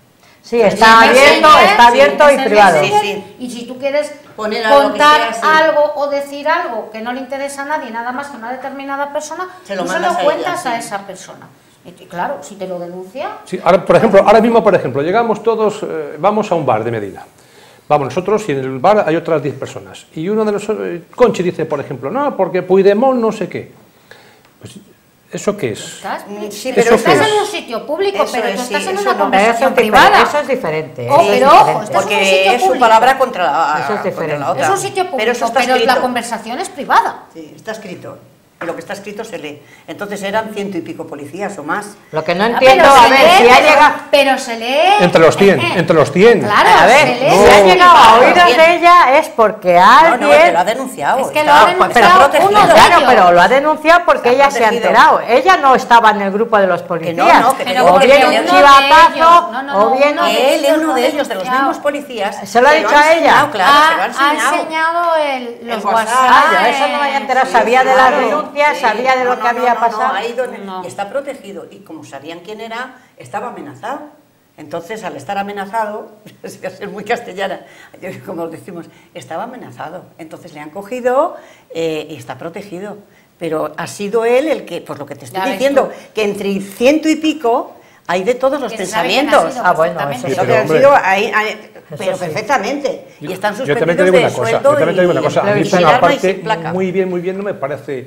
Sí, está abierto, está abierto sí, y privado. Sí, sí. Y si tú quieres poner algo contar que sea, sí. algo o decir algo que no le interesa a nadie, nada más que a una determinada persona, se lo tú se lo a cuentas ella, a sí. esa persona. Y claro, si te lo denuncia... Sí, ahora, por ejemplo, ahora mismo, por ejemplo, llegamos todos, eh, vamos a un bar de Medina. Vamos nosotros y en el bar hay otras diez personas. Y uno de los... Eh, Conchi dice, por ejemplo, no, porque Puigdemont no sé qué. Pues, ¿eso qué es? Estás, sí, pero ¿eso estás es? en un sitio público, Eso pero es, tú estás sí, en eso una no, conversación eso es privada. Eso es diferente. Oh, eso pero es ojo, diferente. estás Porque en un sitio es su público. palabra contra la, Eso es contra diferente. la otra. Es un sitio público, pero, eso está pero escrito. la conversación es privada. Sí, está escrito. Y lo que está escrito se lee. Entonces eran ciento y pico policías o más. Lo que no Ah, entiendo, pero a se ver, lee, si ha pero- llegado... Pero se lee... Entre los cien, eh, eh. entre los cien. Claro, A ver, se lee. si ha llegado a oídos Bien. de ella es porque No, alguien... no, que lo ha denunciado. Es que está, lo ha está denunciado protegido. uno de Claro, ellos. pero lo ha denunciado porque Está ella se ha protegido. enterado. Ella no estaba en el grupo de los policías. no, no, que Pero o porque bien uno un de chivatazo, ellos- no, no, o no, bien... uno de Que él, ellos uno lo de ha ellos, de los denunciado. mismos policías. ¿Se lo ha que dicho a ella? enseñado, claro, se lo ha Ha, ha enseñado. enseñado el, los El WhatsApp. WhatsApp, ya, eso no me había enterado. Sí, Sabía de las claro. denuncias, Sí, sabía de lo no, que no, había no, pasado. No, ahí donde No. está protegido. Y como sabían quién era, estaba amenazado. Entonces, al estar amenazado, voy a ser muy castellana, yo, como decimos, estaba amenazado. Entonces le han cogido eh, y está protegido. Pero ha sido él el que, por lo que te estoy Ya ves diciendo, tú. que entre ciento y pico hay de todos los Que se sabe quién ha pensamientos. sido Ah, bueno, perfectamente. eso Eso Sí, que pero, han hombre. sido ahí, ahí, pero sí. perfectamente. Y están Yo también te suspendidos digo una de cosa, sueldo yo también te digo una y- cosa, a mí y por sin una arma y parte sin placa. muy bien, muy bien no me parece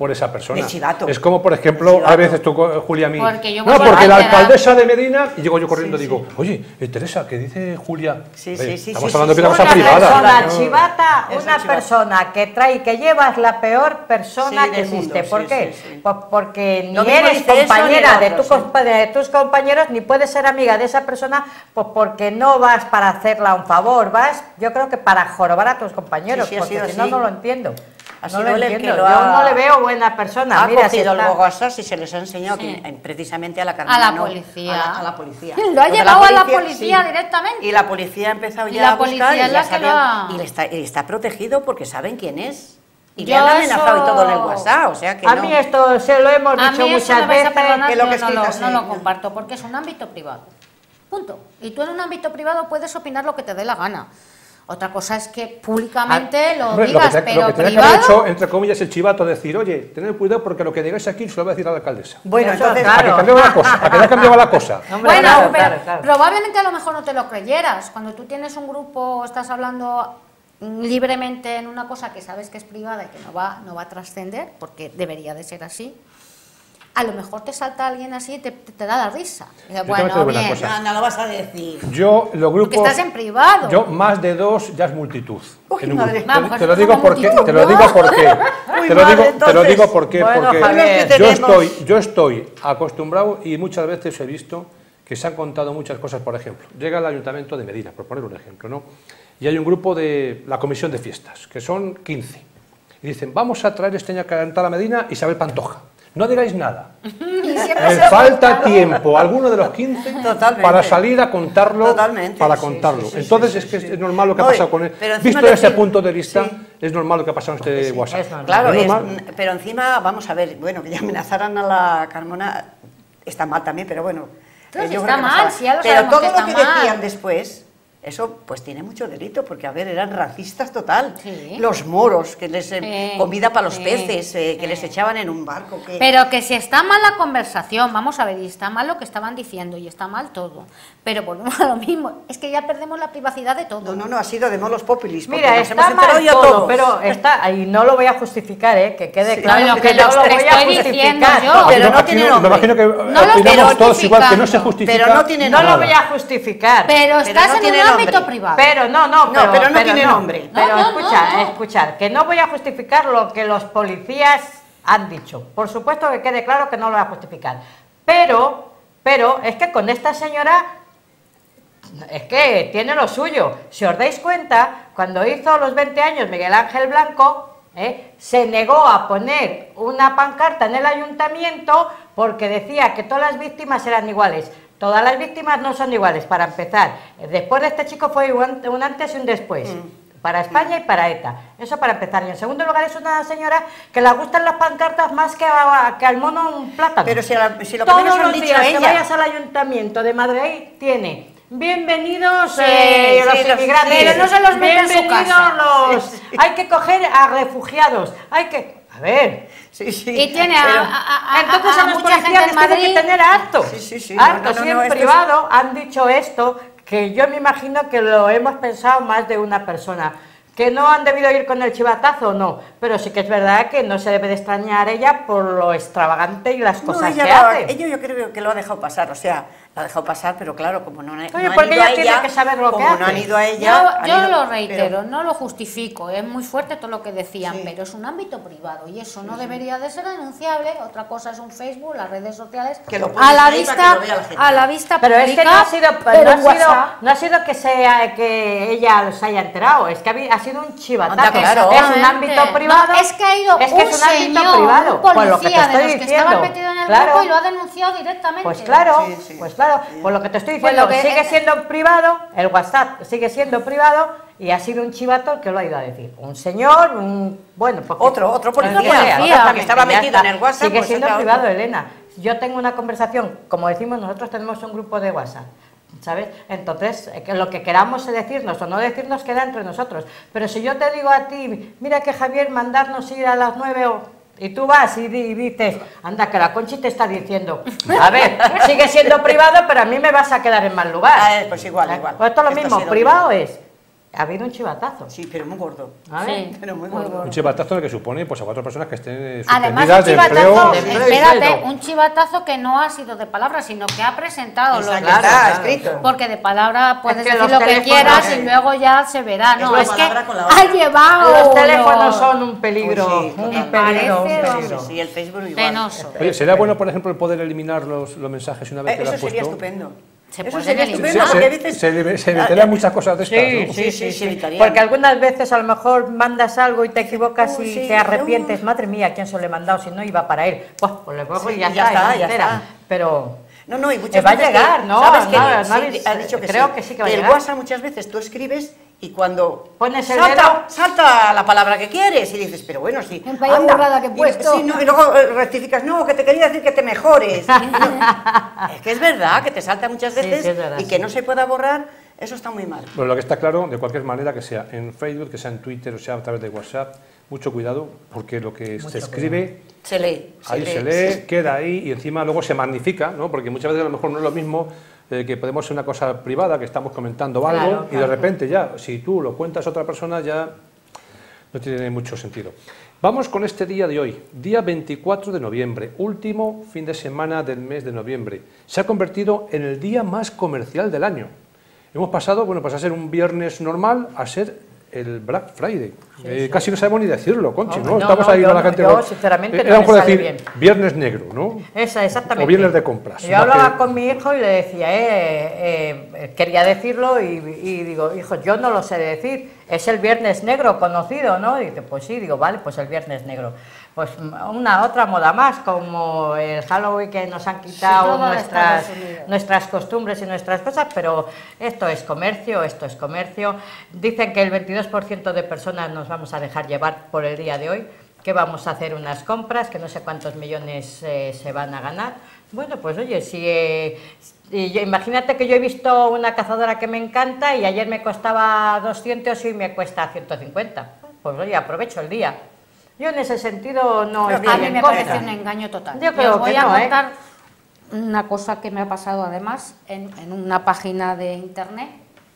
por esa persona. De chivato. Es como, por ejemplo, a veces tú, Julia, a mí. Porque yo no, como porque la altera. alcaldesa de Medina, y llego yo corriendo y Sí, digo, sí. oye, eh, Teresa, ¿qué dice Julia? Sí, Oye, sí, sí, estamos sí, hablando sí, de una sí. cosa Una privada. persona No. chivata, Es una un chivato. persona que trae, que llevas la peor persona Sí, que del existe. mundo, ¿Por sí, qué? sí, sí. Pues porque ni Lo mismo eres dice eso, compañera ni de, lo tu otro, sí. compa- de tus compañeros, ni puedes ser amiga de esa persona, pues porque no vas para hacerla un favor, vas, yo creo que para jorobar a tus compañeros, Sí, sí, ha porque sido si no, así. no lo entiendo. Ha No sido lo él el que entiendo. lo Yo ha- no le veo buena persona. Ha Mira, si cogido está- luego WhatsApp y se les ha enseñado Sí. que, eh, precisamente a la Carmena, A la no, policía. A la, a la policía. Lo ha Los de llevado a la policía directamente. Y la policía ha empezado Y ya la a buscar policía y es ya la que sabían- lo ha- y le está, y está protegido porque saben quién es. Y le Yo han amenazado eso- y todo en el WhatsApp, o sea que a no. mí esto se lo hemos A dicho mí eso muchas me vais a veces. perdonar, que lo yo que no, lo, escritas no ahí, lo no. comparto, porque es un ámbito privado. Punto. Y tú en un ámbito privado puedes opinar lo que te dé la gana. Otra cosa es que públicamente lo Hombre, digas, lo que, te- pero lo que tenía que privado... haber hecho, entre comillas, el chivato, decir, oye, tened cuidado porque lo que digáis aquí se lo voy a decir a la alcaldesa. Bueno, Eso, entonces, A que claro. cambiaba la cosa, a que ya cambiaba la cosa. Hombre, Bueno, claro, pero claro, claro. probablemente a lo mejor no te lo creyeras. Cuando tú tienes un grupo, estás hablando libremente en una cosa que sabes que es privada y que no va, no va a trascender, porque debería de ser así, a lo mejor te salta alguien así y te, te, te da la risa. Y dices, Yo te voy a bueno, decir una bien, cosa. no, no lo vas a decir. Yo, los grupos... Porque estás en privado. Yo, más de dos, ya es multitud. Uy, en un madre. grupo. Vamos, Te, te lo eso digo es porque, multitud, te lo ¿no? digo porque, Uy, te lo madre, digo, te lo entonces, digo porque, bueno, porque Javier. yo tenemos- estoy, yo estoy acostumbrado y muchas veces he visto que se han contado muchas cosas. Por ejemplo, llega el Ayuntamiento de Medina, por poner un ejemplo, ¿no? Y hay un grupo de la Comisión de Fiestas, que son quince. Y dicen, vamos a traer este año a cantar a Medina Isabel Pantoja. No digáis nada. Y siempre Me se falta busca, ¿no? tiempo, alguno de los quince, Totalmente. para salir a contarlo, Totalmente, para sí, contarlo. sí, sí, Entonces sí, es que sí. es normal lo que ha No, pasado con él. pero encima Visto desde ese decir- punto de vista, sí. es normal lo que ha pasado en este Sí, WhatsApp. es normal. Claro, Es es- normal. pero encima, vamos a ver, bueno, que ya amenazaran a la Carmona está mal también, pero bueno. Claro, eh, si yo está creo que mal, pasaba. si ya lo pero sabemos todo que lo está que mal. decían después, eso pues tiene mucho delito, porque a ver, eran racistas total. Sí. Los moros, que les eh, Sí, comida para los sí, peces, eh, que sí. les echaban en un barco. Que... Pero que si está mal la conversación, vamos a ver, y está mal lo que estaban diciendo, y está mal todo. Pero volvemos a lo mismo, es que ya perdemos la privacidad de todo. No, no, no, ha sido de molos populis. porque Mira, nos está hemos enterado mal ya todo, todos. pero está, y no lo voy a justificar, ¿eh? Que quede Sí, claro no, que que no lo lo que voy a estoy diciendo justificar. yo. Pero no Aquí tiene Me nombre. imagino que lo opinamos estoy todos igual, que no se justificando. justifica. Pero no tiene No lo nombre. voy a justificar. Pero estás no en tiene un nombre. ámbito privado. Pero no, no, No, pero, pero no tiene nombre. Pero No, no, escucha, no, no. escuchar, que no voy a justificar lo que los policías han dicho. Por supuesto que quede claro que no lo voy a justificar. Pero, pero es que con esta señora es que tiene lo suyo. Si os dais cuenta, cuando hizo los veinte años Miguel Ángel Blanco, ¿eh? se negó a poner una pancarta en el ayuntamiento porque decía que todas las víctimas eran iguales. Todas las víctimas no son iguales, para empezar. Después de este chico fue un un antes y un después. Para España y para ETA. Eso para empezar. Y en segundo lugar es una señora que le gustan las pancartas más que, a- que al mono un plátano. Pero si, la- si lo que Todos menos han los dicho días que ella. vayas al ayuntamiento de Madrid tiene bienvenidos Sí, eh, sí, los los- inmigrantes, pero no se los mete en su bienvenidos casa. los... Sí, sí. Hay que coger a refugiados, hay que... A ver... Sí, sí. Y tiene a, pero- a- a- a- Entonces a a los mucha gente policías en les tiene que Madrid. tener hartos. Sí, sí, sí, no, Hartos. no, no, Y en no, esto es- privado han dicho esto, que yo me imagino que lo hemos pensado más de una persona. Que no han debido ir con el chivatazo, no. Pero sí que es verdad que no se debe de extrañar ella por lo extravagante y las No, cosas ella que lo ha- hace. ella yo creo que lo ha dejado pasar, o sea, lo ha dejado pasar, pero claro, como no, no Oye, han porque ido a ella tiene ella, que saber lo que como no hace. han ido a ella... han Yo, yo ido- lo reitero, pero- no lo justifico, es muy fuerte todo lo que decían, Sí. pero es un ámbito privado y eso no debería de ser denunciable. Otra cosa es un Facebook, las redes sociales, Que lo pones a la ahí para vista, que lo vea la gente. a la vista Pero es que pública, no ha sido, pero no ha en sido, WhatsApp. no ha sido que, sea, que ella se haya enterado, es que ha, habi- ha sido un chivatazo. Anda, claro. Es un Exactamente. ámbito privado. No, es que ha ido es que un es un ámbito señor, privado. un Pues lo que te policía de estoy los que diciendo. estaban metidos en el Claro. grupo y lo ha denunciado directamente. Pues claro, Sí, sí. pues claro, pues lo que te estoy Pues diciendo, lo que- sigue siendo privado, el WhatsApp sigue siendo privado y ha sido un chivato el que lo ha ido a decir. Un señor, un bueno, pues Otro, otro policía, que sea, otro que exactamente, estaba ya metido está. en el WhatsApp, Sigue pues siendo era privado, otro. Elena. Yo tengo una conversación, como decimos, nosotros tenemos un grupo de WhatsApp. ¿Sabes? Entonces, eh, que lo que queramos decirnos o no decirnos queda entre nosotros. Pero si yo te digo a ti, mira que Javier, mandarnos ir a las nueve o... Y tú vas y, di- y dices, anda, que la Conchi te está diciendo, a ver, sigue siendo privado, pero a mí me vas a quedar en mal lugar. Ah, eh, pues igual, igual. Pues esto es lo Esto ha mismo, sido privado es Ha habido un chivatazo. Sí, pero muy gordo. A ver. Sí, Pero muy muy gordo. gordo. Un chivatazo que supone pues, a cuatro personas que estén Además, suspendidas un de chivatazo, empleo. empleo y espérate, sueldo. un chivatazo que no ha sido de palabra, sino que ha presentado los Exacto, Claro, está claro, escrito. Porque de palabra puedes que decir los lo que teléfonos, quieras eh, y luego ya se verá. es No, una es que palabra con la otra. ha llevado Los teléfonos unos- son un peligro, Uy, sí, un total. peligro, un Me parece, peligro. Sí, sí, el Facebook igual. penoso. Oye, ¿sería bueno, por ejemplo, el poder eliminar los, los mensajes una vez Eh, que lo Eso has puesto? sería estupendo. Se Eso pueden sería eliminar. estupendo Se, porque a se, veces... se, se evitarían muchas cosas de estas, Sí, ¿no? sí, Sí, sí, sí, sí. se evitarían. Porque algunas veces a lo mejor mandas algo y te equivocas Uy, y sí, te arrepientes. yo- Madre mía, ¿quién se lo he mandado? Si no iba para él. Pues, pues le borro Sí, y ya, ya está, y está, no se ya entera. está. Pero No, no, y muchas Te va a veces llegar, que- ¿no? ¿Sabes que No, sí, no habéis- ha dicho que creo sí. que sí que va a el llegar. WhatsApp muchas veces tú escribes y cuando Pones el salta, dedo. salta la palabra que quieres y dices, pero bueno, sí. En vaya anda. burrada que he Y- puesto. sí, no, y luego eh, rectificas, no, que te quería decir que te mejores. No, es que es verdad que te salta muchas Sí, veces sí, es verdad, y sí. que no se pueda borrar, eso está muy mal. Pero lo que está claro, de cualquier manera, que sea en Facebook, que sea en Twitter, o sea a través de WhatsApp, mucho cuidado, porque lo que se escribe, Se lee. ahí se lee, queda ahí y encima luego se magnifica, ¿no? Porque muchas veces a lo mejor no es lo mismo eh, que podemos ser una cosa privada, que estamos comentando algo, Claro, y de claro. repente ya, si tú lo cuentas a otra persona, ya no tiene mucho sentido. Vamos con este día de hoy, día veinticuatro de noviembre, último fin de semana del mes de noviembre. Se ha convertido en el día más comercial del año. Hemos pasado, bueno, pues a ser un viernes normal a ser el Black Friday. Eh, casi no sabemos ni decirlo, Conchi, ¿no? No, Estamos no, ahí yo con la no, gente. yo, con- sinceramente, eh, no era me mejor sale decir bien. viernes negro, ¿no? Esa, exactamente. O viernes de compras. Yo más hablaba que- con mi hijo y le decía, eh, eh, quería decirlo y, y digo, hijo, yo no lo sé decir, es el viernes negro conocido, ¿no? Y dice, pues sí, digo, vale, pues el viernes negro. Pues una otra moda más, como el Halloween, que nos han quitado todo de nuestras, Estados Unidos. nuestras costumbres y nuestras cosas, pero esto es comercio, esto es comercio. Dicen que el veintidós por ciento de personas nos vamos a dejar llevar por el día de hoy, que vamos a hacer unas compras, que no sé cuántos millones eh, se van a ganar. Bueno, pues oye, si, eh, si yo- imagínate que yo he visto una cazadora que me encanta y ayer me costaba doscientos y hoy me cuesta ciento cincuenta. Pues oye, aprovecho el día. Yo en ese sentido no Pero estoy A mí en me contra. parece un engaño total. Yo Y creo os voy que a no, ¿eh? contar una cosa que me ha pasado además en, en una página de internet.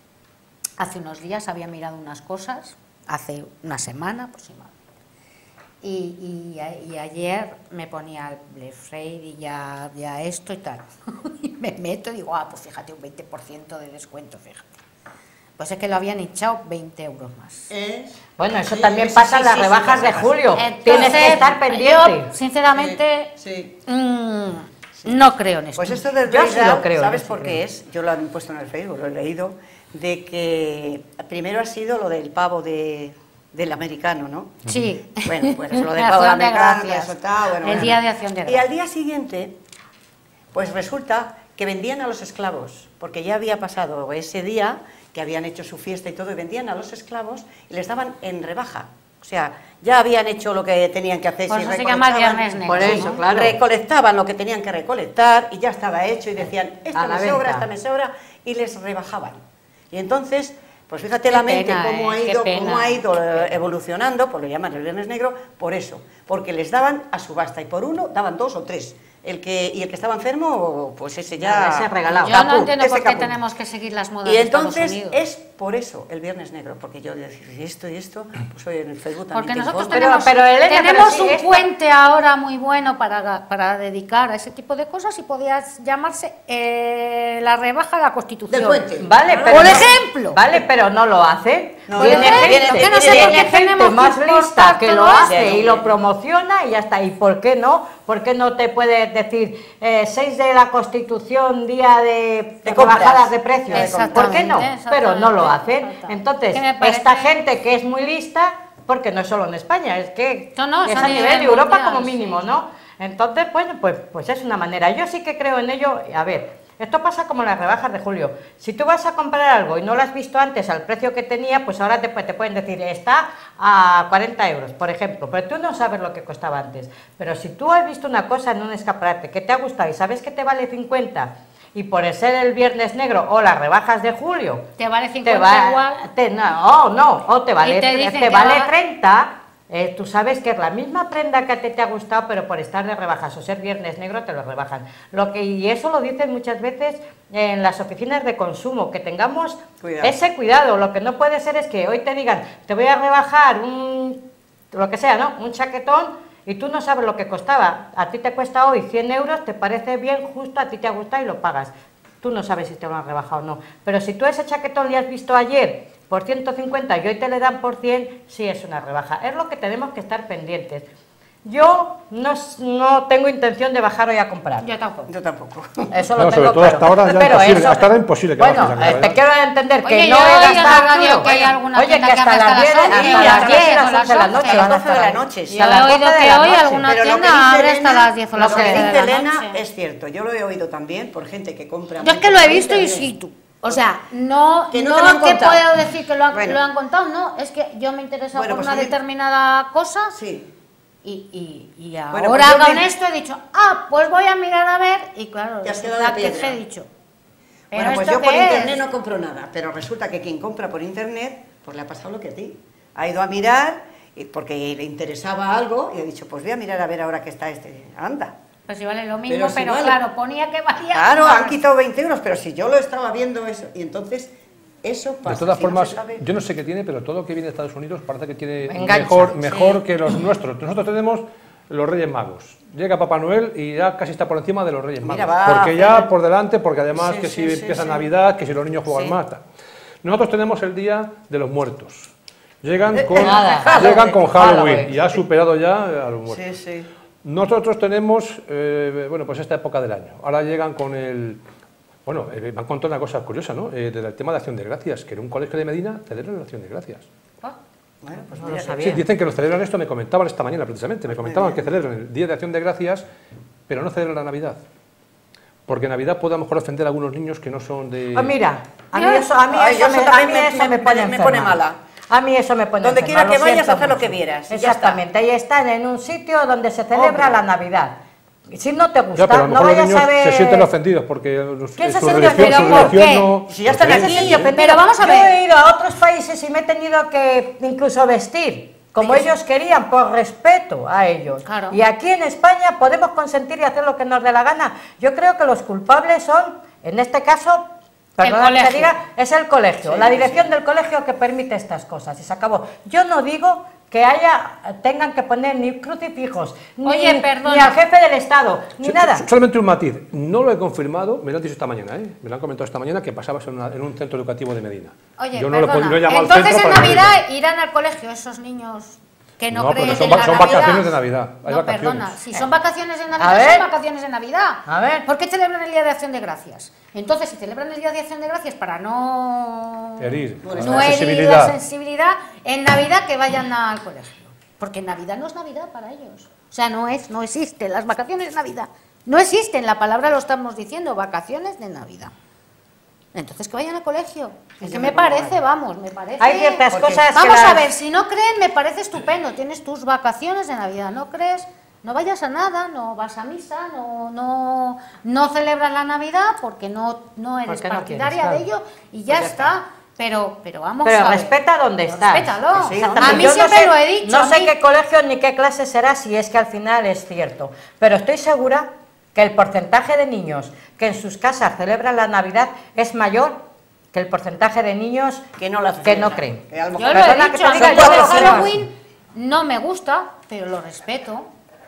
Hace unos días había mirado unas cosas, hace una semana aproximadamente. Y, y, a- y ayer me ponía el Black Friday y ya, ya esto y tal. Y me meto y digo, ah, pues fíjate, un veinte por ciento de descuento, fíjate. Pues es que lo habían echado veinte euros más. Bueno, eso Sí, también sí, pasa sí, en las sí, rebajas sí, de pasa. julio. Entonces, Tienes que estar pendiente. Yo, sinceramente, Sí. mm, no creo en esto. Pues esto del Yo sí Black lo creo, ¿sabes yo sí por creo. qué es? Yo lo han puesto en el Facebook, lo he leído, de que primero ha sido lo del pavo de, del americano, ¿no? Sí. Bueno, pues lo del Acción pavo del de americano, gracias. eso está, bueno, El bueno. día de Acción de Y al Gracias. día siguiente, pues resulta que vendían a los esclavos, porque ya había pasado ese día, que habían hecho su fiesta y todo, y vendían a los esclavos y les daban en rebaja. O sea, ya habían hecho lo que tenían que hacer. Por si eso se llama recolectaban- Viernes Negro. Por eso, ¿no? claro. Recolectaban lo que tenían que recolectar y ya estaba hecho y decían, esta A la me sobra, venta. esta me sobra, y les rebajaban. Y entonces, pues fíjate la Qué mente pena, cómo ha eh, qué ido, pena. cómo ha ido eh, evolucionando, pues lo llaman el Viernes Negro, por eso, porque les daban a subasta y por uno daban dos o tres. El que, y el que estaba enfermo, pues ese ya... Nada, ese regalado. Yo no Caput, entiendo ese por qué caput. tenemos que seguir las modas Y de Estados entonces Unidos. es por eso el Viernes Negro, porque yo decía, y esto y esto, pues hoy en el Facebook también Porque te nosotros informo. tenemos, Pero- pero, Elena, tenemos pero sí, un esto- puente ahora muy bueno para, para dedicar a ese tipo de cosas y podría llamarse eh, la rebaja de la Constitución. Del puente. Vale, Por pero no- ejemplo. Vale, pero no lo hace. No, Tiene no, gente, ¿por qué no sé tiene por qué gente tenemos que más importar lista que todo lo esto? hace y lo promociona y ya está. ¿Y por qué no? ¿Por qué no te puedes decir eh, seis de la Constitución, día de, De compras. rebajadas de precios? Exactamente, ¿Por qué no? Pero no lo exactamente, hacen. exactamente. Entonces, Que me parece- esta gente que es muy lista, porque no es solo en España, es que No, no, es es a a nivel nivel de Europa mundial, como mínimo, sí. ¿no? Entonces, bueno, pues, pues es una manera. Yo sí que creo en ello. A ver, esto pasa como las rebajas de julio. Si tú vas a comprar algo y no lo has visto antes al precio que tenía, pues ahora te, te pueden decir, está a cuarenta euros, por ejemplo, pero tú no sabes lo que costaba antes. Pero si tú has visto una cosa en un escaparate que te ha gustado y sabes que te vale cincuenta, y por ser el Viernes Negro o las rebajas de julio, Te vale te cincuenta va- igual. te- no, no, o te vale, te te dicen que vale va- treinta, Eh, tú sabes que es la misma prenda que a ti te ha gustado, pero por estar de rebajas o ser viernes negro te lo rebajan. Lo que, y eso lo dicen muchas veces en las oficinas de consumo, que tengamos cuidado. ese cuidado. Lo que no puede ser es que hoy te digan, te voy a rebajar un, lo que sea, ¿no? Un chaquetón, y tú no sabes lo que costaba. A ti te cuesta hoy cien euros, te parece bien, justo, a ti te ha gustado y lo pagas. Tú no sabes si te lo han rebajado o no. Pero si tú ese chaquetón le has visto ayer por ciento cincuenta y hoy te le dan por cien, sí es una rebaja. Es lo que tenemos que estar pendientes. Yo no, no tengo intención de bajar hoy a comprar. Yo tampoco. Yo tampoco. Eso no, lo tengo sobre todo claro. hasta ahora ya pero imposible, eso, hasta ahora imposible que bueno, bajes a te quiero entender que Oye, no yo he oigo en la gastado radio duro. que hay alguna Oye, que tienda que hasta abre las hasta diez, las hasta once, las diez y a las las once de la once, noche. a las van a doce de la cerrar. noche. Yo Sí, he a las oído doce de que la hoy noche. alguna Pero lo que tienda dice abre hasta Elena- las diez o Lo las que once de dice la Elena noche. es cierto, yo lo he oído también por gente que compra. Yo es que lo he visto in situ. O sea, no, Que no no, te lo han que contado. puedo decir que lo han, Bueno. lo han contado, no, es que yo me interesa Bueno, por pues una a mí- determinada cosa Sí. y, y, y Bueno, ahora pues yo con me- esto he dicho, ah, pues voy a mirar a ver, y claro, Te has resulta quedado de que piedra. he dicho. ¿Pero Bueno, pues esto yo por qué es? internet no compro nada, pero resulta que quien compra por internet, pues le ha pasado lo que a ti. Ha ido a mirar y- porque le interesaba algo y ha dicho, pues voy a mirar a ver ahora que está este. Anda. Pues si vale lo mismo, Pero pero, si vale. claro, ponía que valía Claro, más. han quitado veinte euros, pero si yo lo estaba viendo eso, y entonces eso pasa. De todas si no formas, se sabe- yo no sé qué tiene, pero todo lo que viene de Estados Unidos parece que tiene Engancha, mejor, sí. mejor que los nuestros. Nosotros tenemos los Reyes Magos. Llega Papá Noel y ya casi está por encima de los Reyes Magos. Mira, va, porque ya pero- por delante, porque además Sí, que sí, si sí, empieza sí. Navidad, que si los niños juegan Sí. más. Tal. Nosotros tenemos el Día de los Muertos. Llegan Eh, con, nada. llegan con Halloween Halloween. y ha superado ya a los muertos. Sí, sí. Nosotros tenemos, eh, bueno, pues esta época del año. Ahora llegan con el... Bueno, eh, me han contado una cosa curiosa, ¿no? Eh, del tema de Acción de Gracias, que en un colegio de Medina celebran la Acción de Gracias. Bueno, pues No mira, lo sabía. Sí, dicen que lo celebran esto, me comentaban esta mañana precisamente, me comentaban que celebran el Día de Acción de Gracias, pero no celebran la Navidad. Porque Navidad puede a lo mejor ofender a algunos niños que no son de... Ah, mira, a mí Yo- eso, a mí Ay, eso, eso me, a también mí me- eso me- me pone me pone enferma. mala. A mí eso me pone Donde enferma, quiera que lo vayas, siento haz lo mucho. que vieras, y ya está. Exactamente, ahí están en un sitio donde se celebra Hombre. la Navidad. Si no te gusta, Ya, pero a lo no mejor los vayas niños a ver... se sienten ofendidos porque los- ¿Quién se su siente religión, su ofendido? religión ¿Por qué? no... Si ya están porque- aquí, Se siente ofendido. Pero vamos a Yo ver. he ido a otros países y me he tenido que incluso vestir como ellos querían, por respeto a ellos. Claro. Y aquí en España podemos consentir y hacer lo que nos dé la gana. Yo creo que los culpables son, en este caso, perdona que te colegio. diga, es el colegio, Sí, la dirección sí. del colegio que permite estas cosas. Y se acabó. Yo no digo que haya, tengan que poner ni crucifijos, ni, Oye, perdona. ni al jefe del Estado, ni Sí, nada. Solamente un matiz, no lo he confirmado, me lo han dicho esta mañana, ¿eh? me lo han comentado esta mañana que pasabas en, una- en un centro educativo de Medina. Oye, Yo no lo, he perdona. podido- no he llamado Entonces al centro en para que me Navidad digan. irán al colegio esos niños que no, No, pero creen son en va- la son Navidad. vacaciones de Navidad, hay no, vacaciones. perdona, si son vacaciones de A Navidad, ver. son vacaciones de Navidad. A ver. ¿Por qué celebran el Día de Acción de Gracias? Entonces, si celebran el Día de Acción de Gracias para no... Herir, no la herir la sensibilidad. sensibilidad, en Navidad que vayan al colegio. Porque Navidad no es Navidad para ellos. O sea, no es, no existe. Las vacaciones de Navidad no existen. La palabra lo estamos diciendo, vacaciones de Navidad. Entonces que vayan al colegio. Es que yo me me pongo parece, mal. vamos, me parece... Hay ciertas Porque- cosas que Vamos a las- ver, si no creen, me parece estupendo. Tienes tus vacaciones de Navidad. ¿No crees? No vayas a nada, no vas a misa, no, no, no celebras la Navidad porque no, no eres Porque no partidaria quieres, de claro. ello y ya, Pues ya está. Pero, pero vamos Pero a ver. respeta donde Pero estás. Respétalo. Que sí, a hombre. mí Yo siempre no sé, lo he dicho. No a sé mí- qué colegio ni qué clase será si es que al final es cierto. Pero estoy segura que el porcentaje de niños que en sus casas celebran la Navidad es mayor que el porcentaje de niños Que no, la que celebran. no creen. Que a lo Yo mejor- lo he Perdona que dicho, te a mí diga, lo yo de lo sé. Halloween no me gusta, pero lo respeto.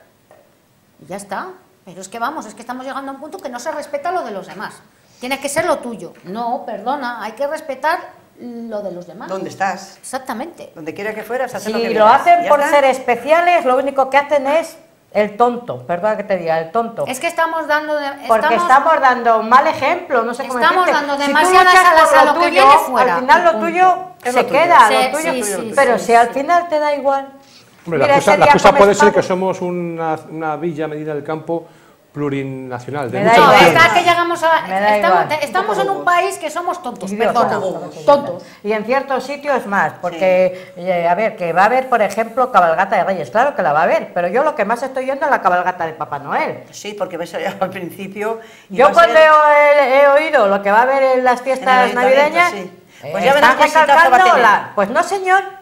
Y ya está. Pero es que vamos, es que estamos llegando a un punto que no se respeta lo de los demás. Tiene que ser lo tuyo. No, perdona, hay que respetar lo de los demás. ¿Dónde estás? Exactamente. Donde quiera que fueras, haz Si lo que lo vieras. hacen Ya por está. ser especiales, lo único que hacen es el tonto. Perdona que te diga, el tonto. Es que estamos dando... de- Porque estamos, dando un mal ejemplo, no sé cómo Estamos decirte. dando Si tú demasiadas luchas alas por a lo que tuyo, viene fuera, al final y lo punto. tuyo Es se lo tuyo. queda, Sí, lo tuyo. sí, sí, pero sí, si al sí. final te da igual. Hombre, Mira, la excusa, ese la día excusa comes puede ser pavo. que somos una, una villa Medina del Campo plurinacional, de Me da muchas igual. No, naciones. está que llegamos a... Me da estamos igual. estamos Un en poco un país que somos tontos, Idiota. perdona. Tontos. Y en ciertos sitios más, porque, eh, a ver, que va a haber, por ejemplo, cabalgata de Reyes, claro que la va a haber, pero yo lo que más estoy yendo es la cabalgata de Papá Noel. Sí, porque ves allá al principio... y Yo va a cuando ser- he, he oído lo que va a haber en las En fiestas el ayuntamiento, navideñas, sí. eh, Pues ya verás están qué exitazo va a recalcando tener. la- pues no señor,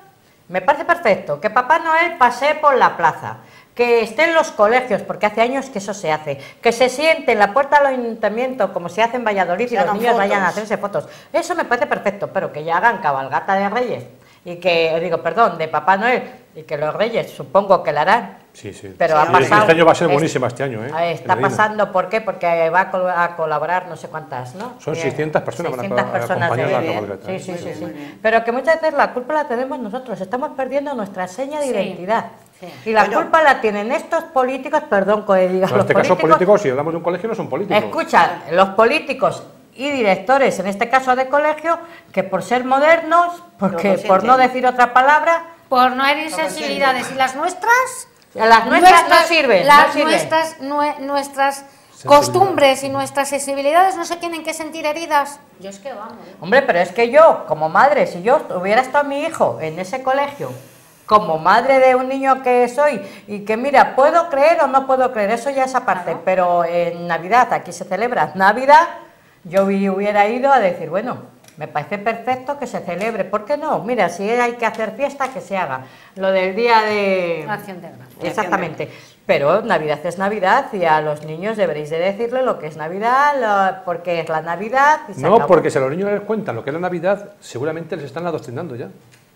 Me parece perfecto que Papá Noel pase por la plaza, que esté en los colegios, porque hace años que eso se hace, que se siente en la puerta del ayuntamiento, como se hace en Valladolid, y los niños fotos. vayan a hacerse fotos. Eso me parece perfecto, pero que ya hagan cabalgata de Reyes, y que, digo, perdón, de Papá Noel, y que los Reyes supongo que la harán. Sí, sí. Pero sí, ha pasado, este año va a ser es, buenísima este año, ¿eh? Está pasando, ¿por qué? Porque va a, col a colaborar no sé cuántas, ¿no? Son seiscientas personas que van a acompañar la cabalgata. Sí, sí, sí, sí. Pero que muchas veces la culpa la tenemos nosotros, estamos perdiendo nuestra seña de sí. identidad. Sí. Y la bueno, culpa la tienen estos políticos, perdón que diga, no, en este los caso políticos, políticos, si hablamos de un colegio, no son políticos. Escucha, los políticos y directores, en este caso de colegio, que por ser modernos, porque por no decir otra palabra, por no herir sensibilidades, y las nuestras, las nuestras, nuestras no sirven, las no sirven. nuestras, nue, nuestras costumbres y nuestras sensibilidades no se tienen que sentir heridas. Yo es que vamos. Hombre, pero es que yo, como madre, si yo hubiera estado mi hijo en ese colegio, como madre de un niño que soy, y que mira, puedo creer o no puedo creer, eso ya es aparte, claro. Pero en Navidad, aquí se celebra Navidad, yo hubiera ido a decir, bueno, me parece perfecto que se celebre, ¿por qué no? Mira, si hay que hacer fiesta, que se haga. Lo del día de... Acción de Gracias. Exactamente. Pero Navidad es Navidad y a los niños deberéis de decirle lo que es Navidad, lo, porque es la Navidad... Y se no, acabó. Porque si a los niños les cuentan lo que es la Navidad, seguramente les están adoctrinando ya.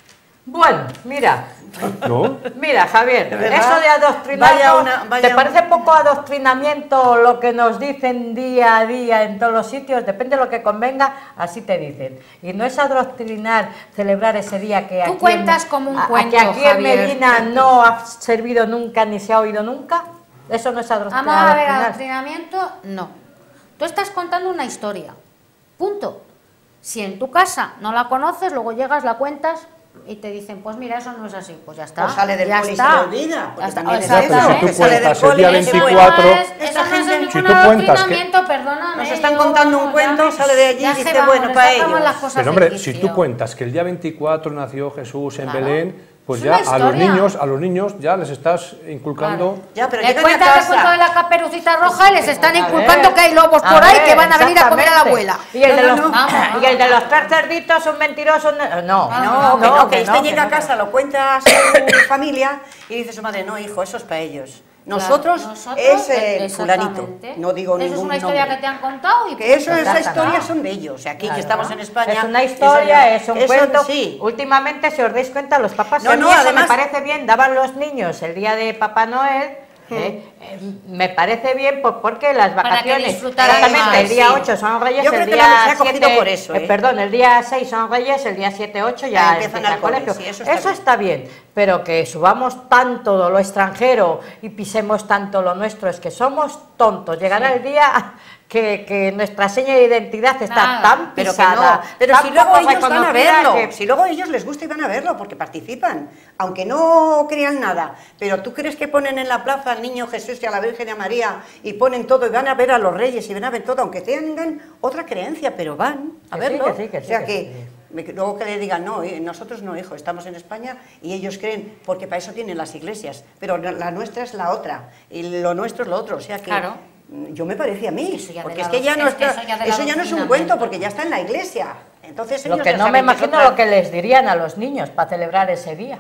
Bueno, mira, ¿no? Mira, Javier, eso de adoctrinar, vaya una, vaya ¿te parece poco adoctrinamiento lo que nos dicen día a día en todos los sitios? Depende de lo que convenga, así te dicen. Y no es adoctrinar, celebrar ese día que Tú aquí, cuentas en, como un a, cuento, que aquí Javier. en Medina no ha servido nunca ni se ha oído nunca. Eso no es adoctrinar. Vamos a ver, adoctrinamiento, no. Tú estás contando una historia, punto. Si en tu casa no la conoces, luego llegas, la cuentas... y te dicen, pues mira, eso no es así, pues ya está. Pues sale del ya poli, está. se le olvida. Ya está. O sea, pero si tú cuentas el día veinticuatro... Eso no es ningún si tú cuentas que... perdóname. Nos están contando un cuento, sale de allí y dice, bueno, para ellos. Pero hombre, si tú cuentas que el día veinticuatro nació Jesús en Belén... Pues ya a los niños, a los niños ya les estás inculcando. Claro. Ya, pero le cuentan el cuento de la Caperucita Roja y les están inculcando ver, que hay lobos por ahí ver, que van a venir a comer a la abuela. Y el de los, no, no, no, y el de los tres cerditos, un mentiroso. No, no, no, que, no, que, que este no, llega que a casa, no. Lo cuenta a su familia y dice su madre, no, hijo, eso es para ellos. Nosotros, claro, nosotros es el fulanito, no digo eso ningún es una historia nombre. Que te han contado y que eso, esas historias son de ellos, aquí claro, que estamos en España. Es una historia, es un eso, cuento. Sí. Últimamente, si os dais cuenta, los papás, no, a mí no, eso además, me parece bien, daban los niños el día de Papá Noel. Eh, eh, me parece bien porque las vacaciones exactamente el día ocho son Reyes, yo el creo día que siete, siete, por eso, ¿eh? eh, perdón, el día seis son Reyes, el día siete, ocho ya, ya empiezan al colegio. Sí, eso está, eso bien. está bien, pero que subamos tanto lo extranjero y pisemos tanto lo nuestro, es que somos tontos. Llegará sí. el día que, que nuestra seña de identidad está Nada, tan pisada, pero, que no. pero si luego ellos van a verlo, que... si luego ellos les gusta y van a verlo porque participan, aunque no crean nada, pero tú crees que ponen en la plaza al niño Jesús y a la Virgen y a María y ponen todo y van a ver a los reyes y van a ver todo, aunque tengan otra creencia, pero van a que verlo, sí, que sí, que o sea sí, que, que sí. Luego que le digan, no, nosotros no, hijo, estamos en España y ellos creen, porque para eso tienen las iglesias, pero la nuestra es la otra y lo nuestro es lo otro, o sea que... Claro. Yo me parece a mí, porque es que ya no está, eso ya, eso ya no es un cuento, porque ya está en la iglesia. Entonces lo que no me imagino otra... lo que les dirían a los niños para celebrar ese día,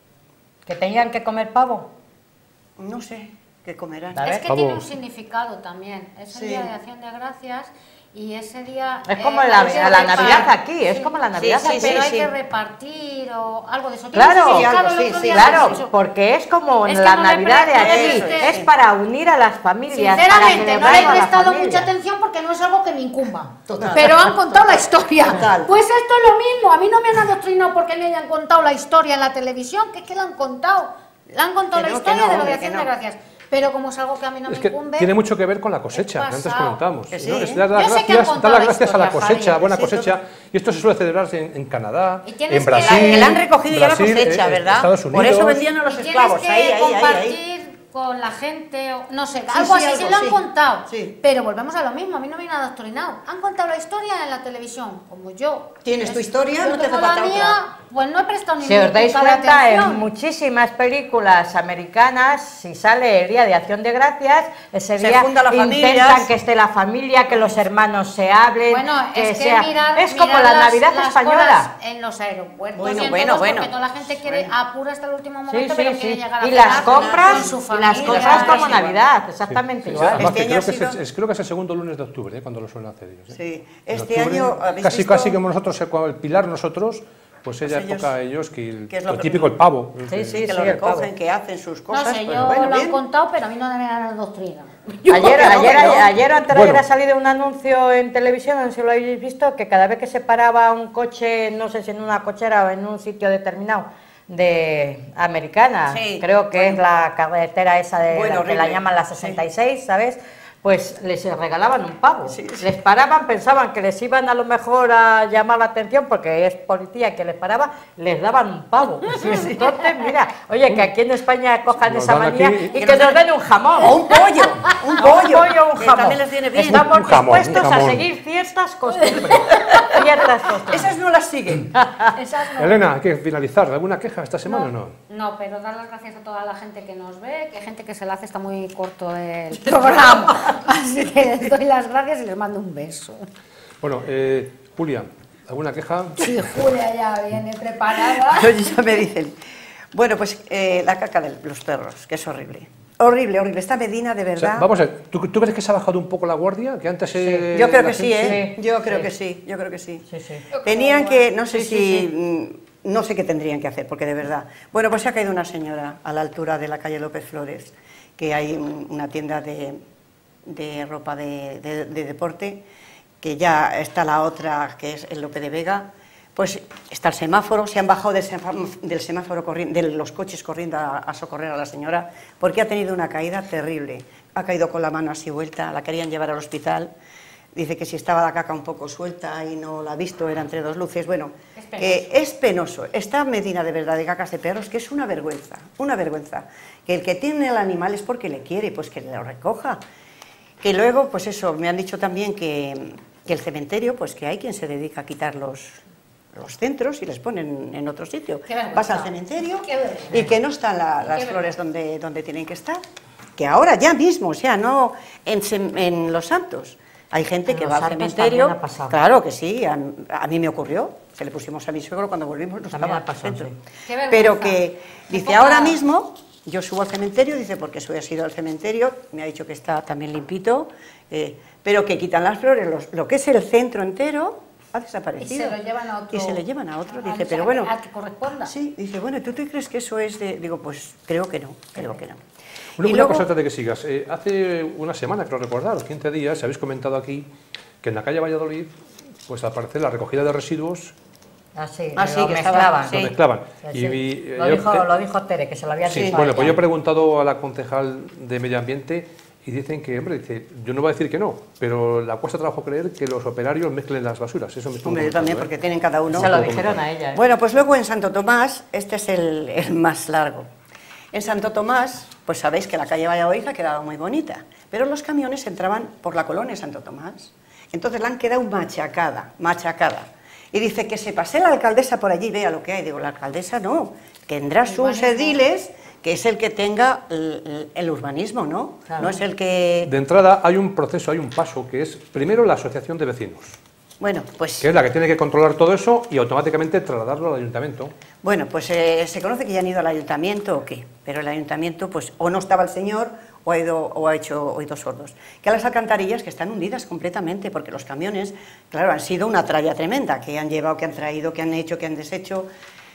que tenían que comer pavo. No sé, qué comerán. Es que pavo. Tiene un significado también, es sí. el día de Acción de Gracias. Y ese día... Es como eh, la, la, la Navidad aquí, sí. es como la Navidad sí, sí, aquí. Pero sí, hay sí. que repartir o algo de eso. Claro, sí, sí, claro, porque es como es la no Navidad de aquí, es, es para unir a las familias. Sinceramente, no le he prestado mucha atención porque no es algo que me incumba. Total. Pero han contado la historia. Total. Pues esto es lo mismo, a mí no me han adoctrinado porque me hayan contado la historia en la televisión, que es que la han contado. Le han contado la historia de la Acción de Gracias. Pero como es algo que a mí no es me que incumbe... tiene mucho que ver con la cosecha, que antes comentábamos. Que sí, ¿no? ¿eh? Es dar las gracias, dar las gracias a la cosecha, a buena cosecha. Y esto se suele celebrar en, en Canadá, en Brasil... Que la, que la han recogido ya la cosecha, eh, ¿verdad? Estados Unidos... Por eso vendían a los esclavos, que ahí, ahí, compartir ahí. con la gente, no sé, sí, algo sí, así, algo, se lo han sí. contado. Sí. Pero volvemos a lo mismo, a mí no me han adoctrinado. Han contado la historia en la televisión, como yo. ¿Tienes tu historia? Yo no te hace falta falta mía, otra. Pues no he prestado ni Si os dais puta de cuenta, atención. en muchísimas películas americanas, si sale el Día de Acción de Gracias, ese Se día junta la familia. intentan que esté la familia, que los hermanos se hablen, Bueno, que es que sea... mirar, es como mirar la las- Navidad las española. colas en los aeropuertos. Bueno, y en bueno, todos, bueno. Porque toda la gente quiere apura hasta el último Sí, momento, sí, pero sí. quiere llegar a Y las cenar compras, con su y las familia. compras como igual. Navidad, exactamente Sí, igual. además Este que año creo, ha que es, sido- es- creo que es el segundo lunes de octubre, ¿eh? Cuando lo suelen hacer ellos. ¿eh? Sí. En Este octubre, año habéis casi, visto... casi como nosotros, eh, cuando el Pilar nosotros, pues ella Pues ellos- época ellos que, el, que es lo lo que- típico, el pavo. Sí, sí, que sí, lo el pavo. recogen, que hacen sus No cosas. sé, pues yo bueno, lo han bien. contado, pero a mí no me dan la doctrina. Ayer, que no, ayer, que no. ayer o antes de Bueno. ayer ha salido un anuncio en televisión, no sé si lo habéis visto, que cada vez que se paraba un coche, no sé si en una cochera o en un sitio determinado de Americana, Sí, creo que bueno. es la carretera esa de Bueno, la que la horrible. llaman la sesenta y seis, ¿sabes? Pues les regalaban un pavo. Sí, sí. Les paraban, pensaban que les iban a lo mejor a llamar la atención porque es policía que les paraba, les daban un pavo. Entonces, mira, oye, que aquí en España cojan Nos esa dan manía aquí- y Que que nos nos den- den un jamón. O un pollo, un pollo, Un pollo, un que jamón. también les viene bien. Estamos Un jamón, dispuestos un jamón. a seguir ciertas costumbres. Ciertas costumbres. Esas no las siguen. Esas no. Elena, hay que finalizar. ¿Alguna queja esta semana o no? No, pero dar las gracias a toda la gente que nos ve, que hay gente que se le hace, está muy corto el programa. Así que les doy las gracias y les mando un beso. Bueno, eh, Julia, ¿alguna queja? Sí, Julia ya viene preparada. Oye, ya me dicen. Bueno, pues eh, la caca de los perros, que es horrible. Horrible, horrible. Esta Medina, de O sea, verdad... vamos a ver, ¿tú, tú crees que se ha bajado un poco la guardia? Que antes eh, Yo creo la que sí, gente- ¿eh? Sí, Yo creo sí. que sí, yo creo que sí. Sí, sí. Tenían que, no sé Sí, si, sí, mm, no sé qué tendrían que hacer, porque de verdad. Bueno, pues se ha caído una señora a la altura de la calle López Flores, que hay un- una tienda de, de ropa de, de- de deporte, que ya está la otra, que es el Lope de Vega. Pues está el semáforo, se han bajado del semáforo, del semáforo corriendo, de los coches corriendo a, a socorrer a la señora, porque ha tenido una caída terrible. Ha caído con la mano así vuelta, la querían llevar al hospital. Dice que si estaba la caca un poco suelta y no la ha visto, era entre dos luces. Bueno, Es penoso. que es penoso. Esta Medina de verdad de cacas de perros, que es una vergüenza, una vergüenza. Que el que tiene el animal es porque le quiere, pues que lo recoja. Que luego, pues eso, me han dicho también que, que el cementerio, pues que hay quien se dedica a quitar los, los centros y les ponen en otro sitio. Qué vergüenza. Vas al cementerio Qué vergüenza. y que no están la- las Qué flores donde, donde tienen que estar. Que ahora ya mismo, o sea, no en, sem- en Los Santos. Hay gente En que Los va al Santos cementerio. también ha pasado. Claro que sí, a, a mí me ocurrió. Se le pusimos a mi suegro cuando volvimos, no También estaba ha pasado, dentro. sí. Qué vergüenza. Pero que Qué dice, poca- ahora mismo yo subo al cementerio, dice, porque soy has ido al cementerio, me ha dicho que está también limpito, eh, pero que quitan las flores, los- lo que es el centro entero ha desaparecido. Y se lo llevan a otro. Y se lo llevan a otro, a- dice, a- pero bueno. a que corresponda. Sí, dice, bueno, ¿tú te crees que eso es de...? Digo, pues creo que no, creo que no. Una, Y una luego- cosa antes de que sigas. Eh, hace una semana, creo recordar, los quince días, habéis comentado aquí que en la calle Valladolid, pues al parecer la recogida de residuos Ah, sí, Ah, sí, lo que mezclaban. estaba- lo Sí. mezclaban. Sí, Y, sí. y- Lo, yo- dijo, eh, lo dijo Tere, que se lo había sí, dicho a bueno, pues ella. yo he preguntado a la concejal de Medio Ambiente y dicen que, hombre, dice, yo no voy a decir que no, pero la cuesta trabajo creer que los operarios mezclen las basuras. Eso me estuvo Hombre, yo también, comentando, porque ¿eh? tienen cada uno... Se lo dijeron a ella. ¿eh? Bueno, pues luego en Santo Tomás, este es el, el más largo. En Santo Tomás, pues sabéis que la calle Valladolid ha quedado muy bonita, pero los camiones entraban por la colonia Santo Tomás. Entonces la han quedado machacada, machacada. Y dice que se pase la alcaldesa por allí y vea lo que hay. Digo, la alcaldesa no, tendrá sus Urbanismo. ediles, que es el que tenga el, el urbanismo, ¿no? Claro. No es el que... De entrada hay un proceso, hay un paso, que es primero la asociación de vecinos, Bueno, pues... que es la que tiene que controlar todo eso y automáticamente trasladarlo al ayuntamiento. Bueno, pues eh, se conoce que ya han ido al ayuntamiento o qué, pero el ayuntamiento pues o no estaba el señor o ha, ido, o ha hecho oídos sordos. Que a las alcantarillas que están hundidas completamente, porque los camiones, claro, han sido una tralla tremenda, que han llevado, que han traído, que han hecho, que han deshecho.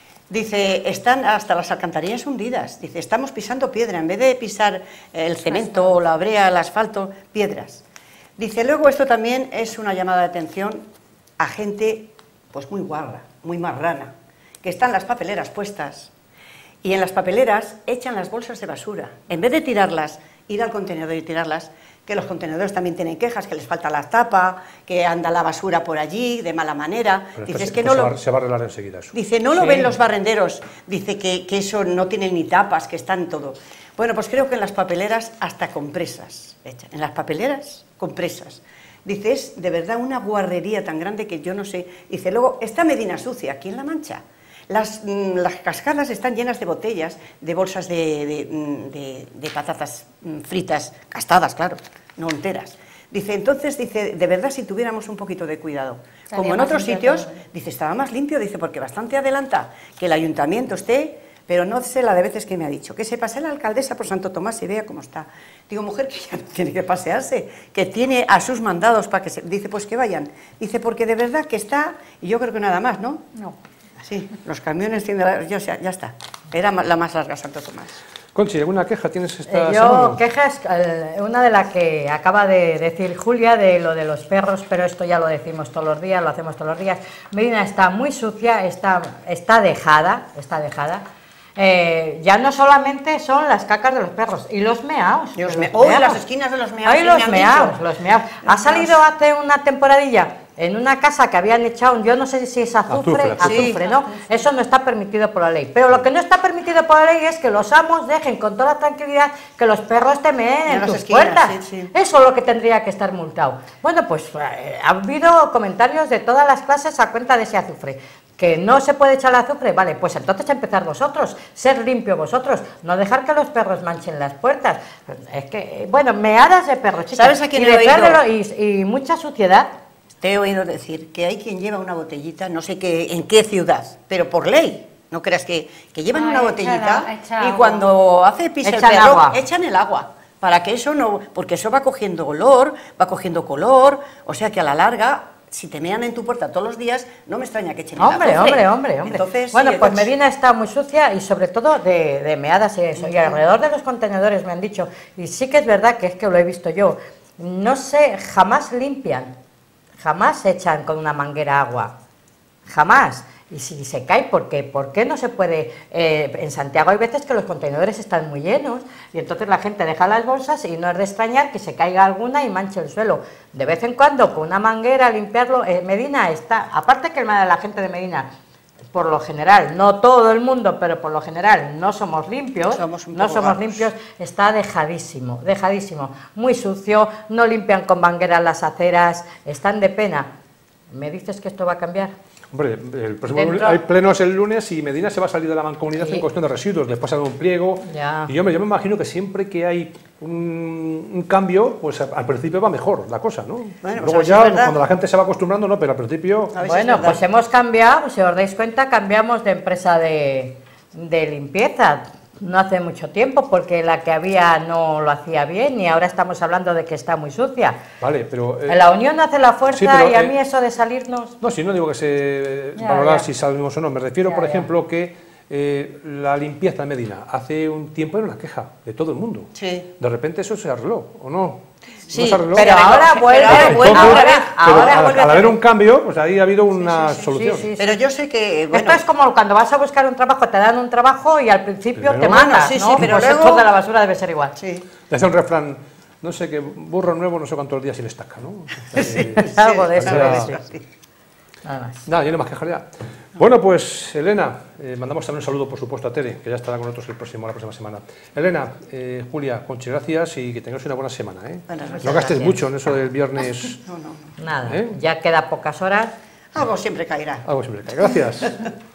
Dice, están hasta las alcantarillas hundidas. Dice, estamos pisando piedra, en vez de pisar el cemento, la brea, el asfalto, piedras. Dice, luego esto también es una llamada de atención a gente pues muy guarra, muy marrana, que están las papeleras puestas y en las papeleras echan las bolsas de basura. En vez de tirarlas, ir al contenedor y tirarlas, que los contenedores también tienen quejas, que les falta la tapa, que anda la basura por allí de mala manera. Pero Dice, esto es se- que esto no se, lo... va, se va a arreglar enseguida eso. Dice, no lo Sí. ven los barrenderos, dice que, que eso no tiene ni tapas, que están todo. Bueno, pues creo que en las papeleras hasta compresas echan. En las papeleras, compresas. Dice, es de verdad una guarrería tan grande que yo no sé. Dice, luego, esta Medina sucia, ¿quién la mancha? Las, las cascadas están llenas de botellas, de bolsas de, de, de, de patatas fritas, gastadas, claro, no enteras. Dice, entonces, dice, de verdad, si tuviéramos un poquito de cuidado, como en otros sitios, dice, estaba más limpio, dice, porque bastante adelanta que el ayuntamiento esté, pero no sé la de veces que me ha dicho, que se pase la alcaldesa por Santo Tomás y vea cómo está. Digo, mujer, que ya no tiene que pasearse, que tiene a sus mandados para que se... Dice, pues que vayan. Dice, porque de verdad que está, y yo creo que nada más, ¿no? No. Sí, los camiones tienen... La... Ya, ya está, era la más larga Santo Tomás. Conchi, ¿alguna queja tienes esta Eh, semana? yo, quejas, eh, una de las que acaba de decir Julia, de lo de los perros, pero esto ya lo decimos todos los días, lo hacemos todos los días. Medina está muy sucia, está, está dejada, está dejada. Eh, ya no solamente son las cacas de los perros, y los meaos. Y los los me... Hoy meaos. las esquinas de los meaos. Ay, sí los me han meaos, dicho. los meaos. Ha salido hace una temporadilla en una casa que habían echado, yo no sé si es azufre, Azufre, azufre, azufre. ¿no? Eso no está permitido por la ley. Pero lo que no está permitido por la ley es que los amos dejen con toda tranquilidad que los perros te meen En en las tus esquinas, puertas. sí, sí. Eso es lo que tendría que estar multado. Bueno, pues eh, ha habido comentarios de todas las clases a cuenta de ese azufre. Que no se puede echar el azufre, vale, pues entonces empezar vosotros, ser limpio vosotros, no dejar que los perros manchen las puertas. Es que, bueno, meadas de perros, chicas. ¿Sabes a quién y, he detrás oído? de lo- y, y mucha suciedad. Te he oído decir que hay quien lleva una botellita, no sé qué, en qué ciudad, pero por ley. No creas que, que llevan Ah, una echa botellita la- echa y agua. cuando hace pis el Echan perro, agua. echan el agua. Para que eso no, porque eso va cogiendo olor, va cogiendo color, o sea que a la larga, si te mean en tu puerta todos los días, no me extraña que echen el Hombre, azufre. hombre, hombre, hombre. Entonces, bueno, sí, pues coche. Medina está muy sucia y sobre todo de, de meadas y eso. Y alrededor de los contenedores me han dicho, y sí que es verdad que es que lo he visto yo, no sé, jamás limpian, jamás echan con una manguera agua, jamás. Y si se cae, ¿por qué? ¿Por qué no se puede? Eh, en Santiago hay veces que los contenedores están muy llenos y entonces la gente deja las bolsas y no es de extrañar que se caiga alguna y manche el suelo. De vez en cuando con una manguera limpiarlo. Eh, Medina está, aparte que la gente de Medina, por lo general, no todo el mundo, pero por lo general no somos limpios, Somos un no poco somos vagos. limpios, está dejadísimo, dejadísimo, muy sucio, no limpian con mangueras las aceras, están de pena. ¿Me dices que esto va a cambiar? Hombre, el próximo Dentro- lunes, hay plenos el lunes y Medina se va a salir de la mancomunidad Sí. en cuestión de residuos, después hace un pliego. Ya. Y hombre, yo me imagino que siempre que hay un, un cambio, pues al principio va mejor la cosa, ¿no? Bueno, pues a Luego ver si ya, es verdad. cuando la gente se va acostumbrando, no, pero al principio... A ver si es Bueno, verdad. pues hemos cambiado, si os dais cuenta, cambiamos de empresa de, de limpieza. No hace mucho tiempo, porque la que había no lo hacía bien y ahora estamos hablando de que está muy sucia. Vale, pero... eh, La unión hace la fuerza sí, pero, y a eh, mí eso de salirnos... No, si no digo que se Ya, valorar ya. si salimos o no, me refiero, Ya, por ya. ejemplo, que eh, la limpieza en Medina hace un tiempo era una queja de todo el mundo. Sí. De repente eso se arregló, ¿o no? Sí, ¿No se arregló? pero Pero ahora pero vuelve, ahora vuelve Entonces, otra vez. pero ahora al, vuelve al a haber hacer- un cambio, pues ahí ha habido una sí, sí, solución. sí, sí. Pero yo sé que, bueno, Esto es como cuando vas a buscar un trabajo, te dan un trabajo y al principio Primero- te Bueno, matas, sí, sí, ¿no? pero Pues luego- esto de la basura debe ser igual. sí. Le hace un refrán, no sé qué, burro nuevo, no sé cuántos días sin estaca, ¿no? Eh, Algo de eso, sí, debe sí. ser. Sí. Nada más. Nada, yo no más quejar ya. Bueno, pues Elena, eh, mandamos también un saludo, por supuesto, a Tere, que ya estará con nosotros el próximo, la próxima semana. Elena, eh, Julia, Conchi, gracias y que tengáis una buena semana. ¿eh? Buenas noches. No gastes gracias. mucho en eso del viernes, No, no, no. Nada, ¿Eh? ya queda pocas horas. Algo siempre caerá. algo siempre cae. Gracias.